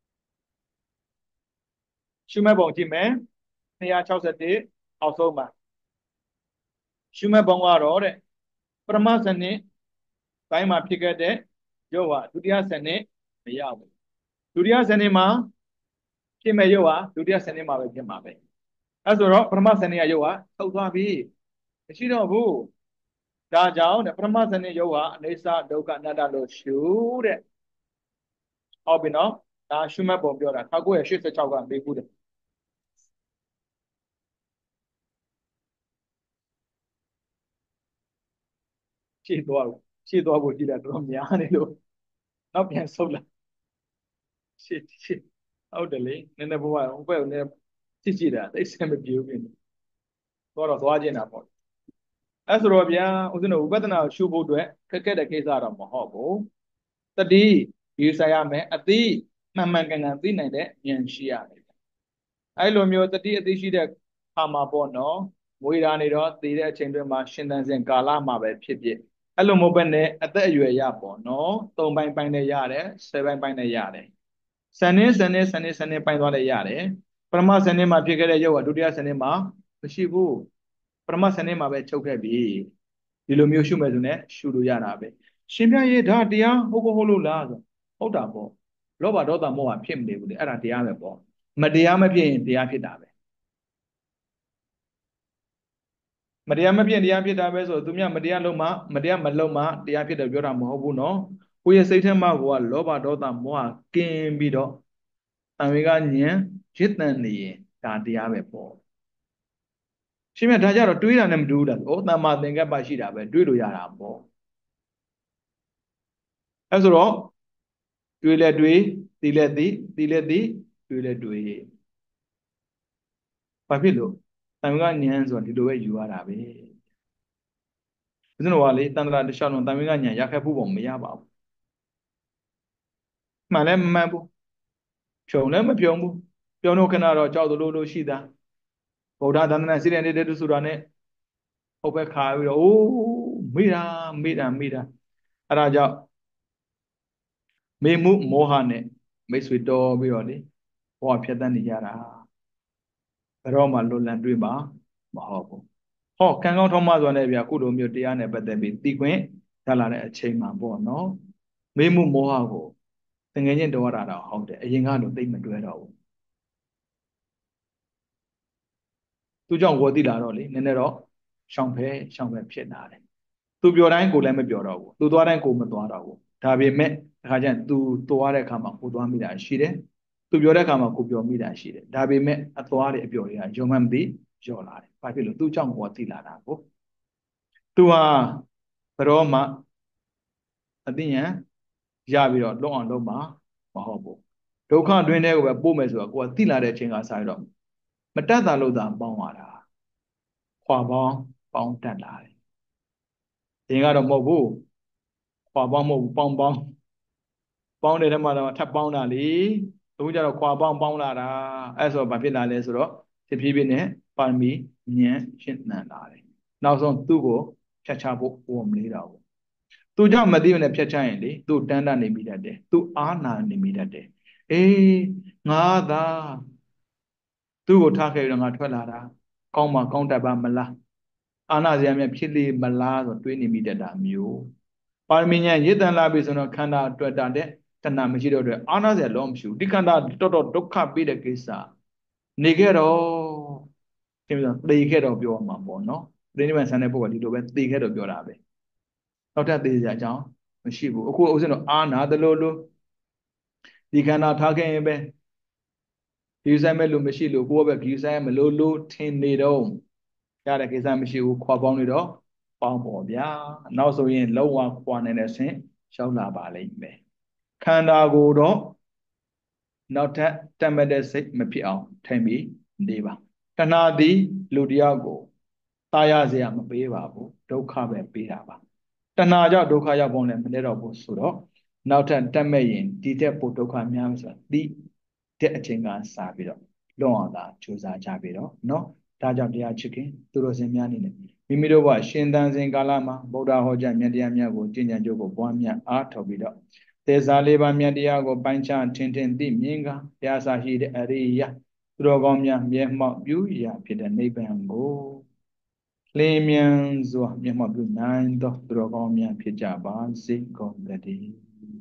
ရှုမဲ့ပုံကြည့်မယ်၂၆၁အောက်ဆုံးမှာရှုမဲ့ပုံကတော့တဲ့ပရမစနစ်တိုင်းမှာဖြစ်ခဲ့တဲ့ရုပ်ဟာဒုတိယစနစ်မရဘူးဒုတိယစနစ်မှာဖြစ်မဲ့ရုပ်ဟာဒုတိယစနစ်မှာပဲဖြစ်မှာပဲအဲဆိုတော့ပရမစနစ်ကရုပ်ဟာထုတ်သွားပြီမရှိတော့ဘူးဒါကြောင့်တဲ့ပရမစနစ်ရုပ်ဟာအနိစ္စဒုက္ခအနတ္တလို့ရှုတဲ့ဟုတ်ပြီနော်ဒါရှုမဲ့ပုံပြောတာ၁၉၈၆ကမေးဘူးတယ်ဖြည့်သွားဘူးဖြည့်သွားဖို့ကြည့်တာတော်များနေလို့နောက်ပြန်ဆုတ်လာရှစ်ရှစ်ဟုတ်တယ်လေနည်းနည်းဘဝဟိုဘက်ကိုနည်းကြည့်ကြည့်တာသိစမပြေဘူးပြင်တော့တော့သွားကျင်တာပေါ့အဲဆိုတော့ဗျာဦးဇင်းတို့ဝိပဿနာကိုရှုဖို့အတွက်ခက်ခဲတဲ့ကိစ္စတော့မဟုတ်ဘူးတတိယူဆရမယ်အသိမှန်မှန်ကန်ကန်သိနိုင်တဲ့ဉာဏ်ရှိရမယ်အဲလိုမျိုးတတိအသိရှိတဲ့ခါမှာပေါ့နော်မွေးရာနေတော့သိတဲ့အချိန်တွင်းမှာရှင်သန်စဉ်ကာလမှာပဲဖြစ်ဖြစ်အဲ့လိုမဟုတ်ဘဲနဲ့အသက်အရွယ်ရပေါ့နော်သုံးပိုင်းပိုင်းနဲ့ရတယ်ဆယ်ပိုင်းပိုင်းနဲ့ရတယ်စနစ်စနစ်စနစ်စနစ်ပိုင်းသွားလည်းရတယ်ပရမစနစ်မှာဖြစ်ခဲ့တဲ့ရုပ်ကဒုတိယစနစ်မှာမရှိဘူးပရမစနစ်မှာပဲချုပ်ခဲ့ပြီဒီလိုမျိုးရှုမယ်ဆိုရင်ရှုလို့ရတာပဲရှင်ပြရေးဒါတရားဟုတ်ကိုဟုတ်လို့လားဆိုဟုတ်တာပေါ့လောဘဒေါသမောဟဖြစ်မနေဘူးလေအဲ့ဒါတရားပဲပေါ့မတရားမဖြစ်ရင်တရားဖြစ်တာပဲမတရားမဖြစ်တရားဖြစ်တာပဲဆိုသူများမတရားလုံးမှမတရားမလုံးမှတရားဖြစ်တယ်ပြောတာမဟုတ်ဘူးနော်ကိုယ့်ရဲ့စိတ်ထဲမှာကလောဘဒေါသမောဟကင်းပြီးတော့အံဝေကဉာဏ်ရစ်တန်နေရင်ဒါတရားပဲပေါ့ရှင်မြတ်ဒါကြတော့တွေးတာနဲ့မတူဘူးလားဩတမ္မာသင်္ကပ္ပရှိတာပဲတွေးလို့ရတာပေါ့အဲဆိုတော့တွေးလဲတွေးသိလဲသိသိလဲသိတွေးလဲတွေးဘာဖြစ်လို့တန်ခါဉာဏ်ဆိုတာဒီလိုပဲယူရတာပဲဦးဇင်းတော်ကလေတန်ត្រာတစ်လျှောက်လုံးတန်ခါဉာဏ်ရခဲ့ဖို့ပုံမရပါဘူးမှန်လဲမမှန်ဘူးဖြုံလဲမဖြုံဘူးပြောလို့ခဏတော့ကြောက်သလိုလိုရှိတာဗုဒ္ဓသန္တနာစိတ္တနေတဲ့သူဆိုတာနဲ့ဟုတ်ပဲခါပြီးတော့အိုးမိတာမိတာမိတာအဲ့ဒါကြောင့်မေမှုမောဟနဲ့မိတ်ဆွေတော်ပြီးတော့လေဘဝဖြတ်တန်းနေကြတာဘယ်တော့မှလွတ်လပ်တွေ့မှာမဟုတ်ဘူးဟောကံကောင်းထောက်မှဆိုတဲ့ဗျာကုလိုမျိုးတရားနဲ့ပတ်သက်ပြီးသိခွင့်ရလာတဲ့အချိန်မှာပေါ့နော်မေမှုမောဟကိုတငယ်ချင်းတော်ရတာတော့ဟုတ်တယ်အရင်ကတော့သိမတွဲတော့ဘူးသူကြောင့်ဝေါ်တိလာတော့လေနည်းနည်းတော့ရှောင်ဖဲရှောင်ဖဲဖြစ်လာတယ်သူပြောတိုင်းကိုလည်းမပြောတော့ဘူးသူသွားတိုင်းကိုမသွားတော့ဘူးဒါပေမဲ့အခါကျရင်သူသွားတဲ့အခါမှာကိုသွားမိတာရှိတယ်သူပြောတဲ့အခါမှာကိုပြောမိတာရှိတယ်ဒါပေမဲ့အသွားတွေအပြောတွေကယုံမှမသိလျော့လာတယ်ဘာဖြစ်လို့သူကြောင့်ကိုသိလာတာကိုသူဟာဘယ်တော့မှအသိဉာဏ်ရပြီးတော့လွတ်အောင်လုပ်မှာမဟုတ်ဘူးဒုက္ခတွင်းထဲကိုပဲပို့မယ်ဆိုတော့ကိုကသိလာတဲ့အချိန်ကစားရတော့မတတ်တာလို့သာပေါင်းရတာခွာပေါင်းပေါင်းတတ်လာတယ်။ဒီကတော့မဟုတ်ဘူးခွာပေါင်းမဟုတ်ဘူးပေါင်းပေါင်းပေါင်းတဲ့ထဲမှာတော့ထပ်ပေါင်းတာလေအခုကျတော့ခွာပေါင်းပေါင်းလာတာအဲ့ဆိုဘာဖြစ်လာလဲဆိုတော့တဖြည်းဖြည်းနဲ့ပါရမီဉာဏ်ရှင်းနှံလာတယ်။နောက်ဆုံးသူ့ကိုဖြတ်ချဖို့ဝန်မလေးတော့ဘူး။သူကြောင့်မသိဘဲနဲ့ဖြတ်ချရင်လေသူ့တန်းတန်းနေမိတတ်တယ်။သူ့အားနာနေမိတတ်တယ်။အေးငါသာသူ့ကိုထားခဲ့ပြီးတော့ငါထွက်လာတာကောင်းမှကောင်းတတ်ပါမလားအာနာဇယမြဖြစ်လေမလားဆိုတွေးနေမိတတ်တာမျိုးပါရမီဉာဏ်ရည်တန်လာပြီဆိုတော့ခန္ဓာအတွက်တာတဲ့တဏမရှိတော့တဲ့အာနာဇယလုံးမရှိဘူးဒီခန္ဓာတော်တော်ဒုက္ခပေးတဲ့ကိစ္စနေခဲ့တော့ဒီလိုသေခဲ့တော့ပြောမှာပေါ့နော်ပြိဋိဘံဆန်တဲ့ပုဂ္ဂိုလ်ဒီလိုပဲသေခဲ့တော့ပြောတာပဲနောက်ထပ်သေစရာအကြောင်းမရှိဘူးအခုဥစဉ်တော့အာနာတလို့လို့ဒီခန္ဓာထားခဲ့ရင်ပဲဂယူဆိုင်မဲ့လို့မရှိလို့ကိုယ်ပဲဂယူဆိုင်မလို့လို့ထင်နေတော့ရတဲ့ကိစ္စမရှိဘူးခွာပေါင်းနေတော့ပေါင်းပေါ်ဗျာနောက်ဆိုရင်လုံးဝခွာနိုင်တဲ့ဆင့်ရောက်လာပါလိမ့်မယ်ခန္ဓာကိုယ်တော့နောက်ထပ်တတ်မဲ့တဲ့စိတ်မဖြစ်အောင်ထိမ့်ပြီးနေပါတဏှာသည်လူတယောက်ကိုตายရเสียမပေးပါဘူးဒုက္ခပဲပေးတာပါတဏှာကြောင့်ဒုက္ခရောက်ပုံလည်းမလဲတော့ဘူးဆိုတော့နောက်ထပ်တတ်မဲ့ရင်ဒီတဲ့ပိုဒုက္ခများမယ်ဆိုတာဒီတဲ့အချိန်ကစပြီးတော့လွန်အောင်သာကြိုးစားကြပြီတော့เนาะဒါကြောင့်တရားချစ်ခင်သူတော်စင်များနေတယ်မိမိတို့ကရှင်သန်စဉ်ကာလမှာဗုဒ္ဓဟောကြားမြတ်တရားများကိုကျင့်ကြံကြိုးကိုပွားများအားထုတ်ပြီးတော့သေစာလေးပါးမြတ်တရားကိုပိုင်းခြားထင်ထင်သိမြင်ကတရားစာရှိတဲ့အရိယသူတော်ကောင်းများမျက်မှောက်ပြုရာဖြစ်တဲ့နိဗ္ဗာန်ကိုလင်းမြန်စွာမျက်မှောက်ပြုနိုင်သောသူတော်ကောင်းများဖြစ်ကြပါစေကုန်သတည်း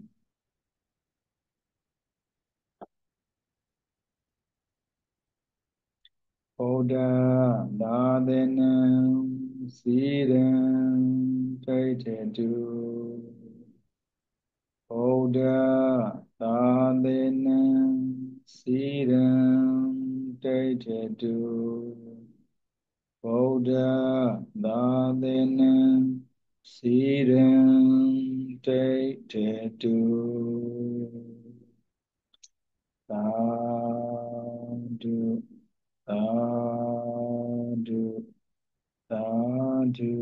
ဗုဒ္ဓသာသနံစီရန်ဒိဋ္ဌတုဗုဒ္ဓသာသနံစီရန်ဒိဋ္ဌတုဗုဒ္ဓသာသနံစီရန်ဒိဋ္ဌတုသာဓုသာဓုသာဓု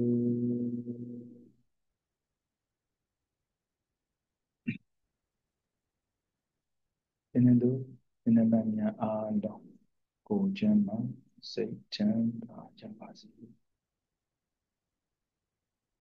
သင်္တို့သင်္ဍများအားလုံးကိုယ်ချမ်းသာစိတ်ချမ်းသာကြပါစေ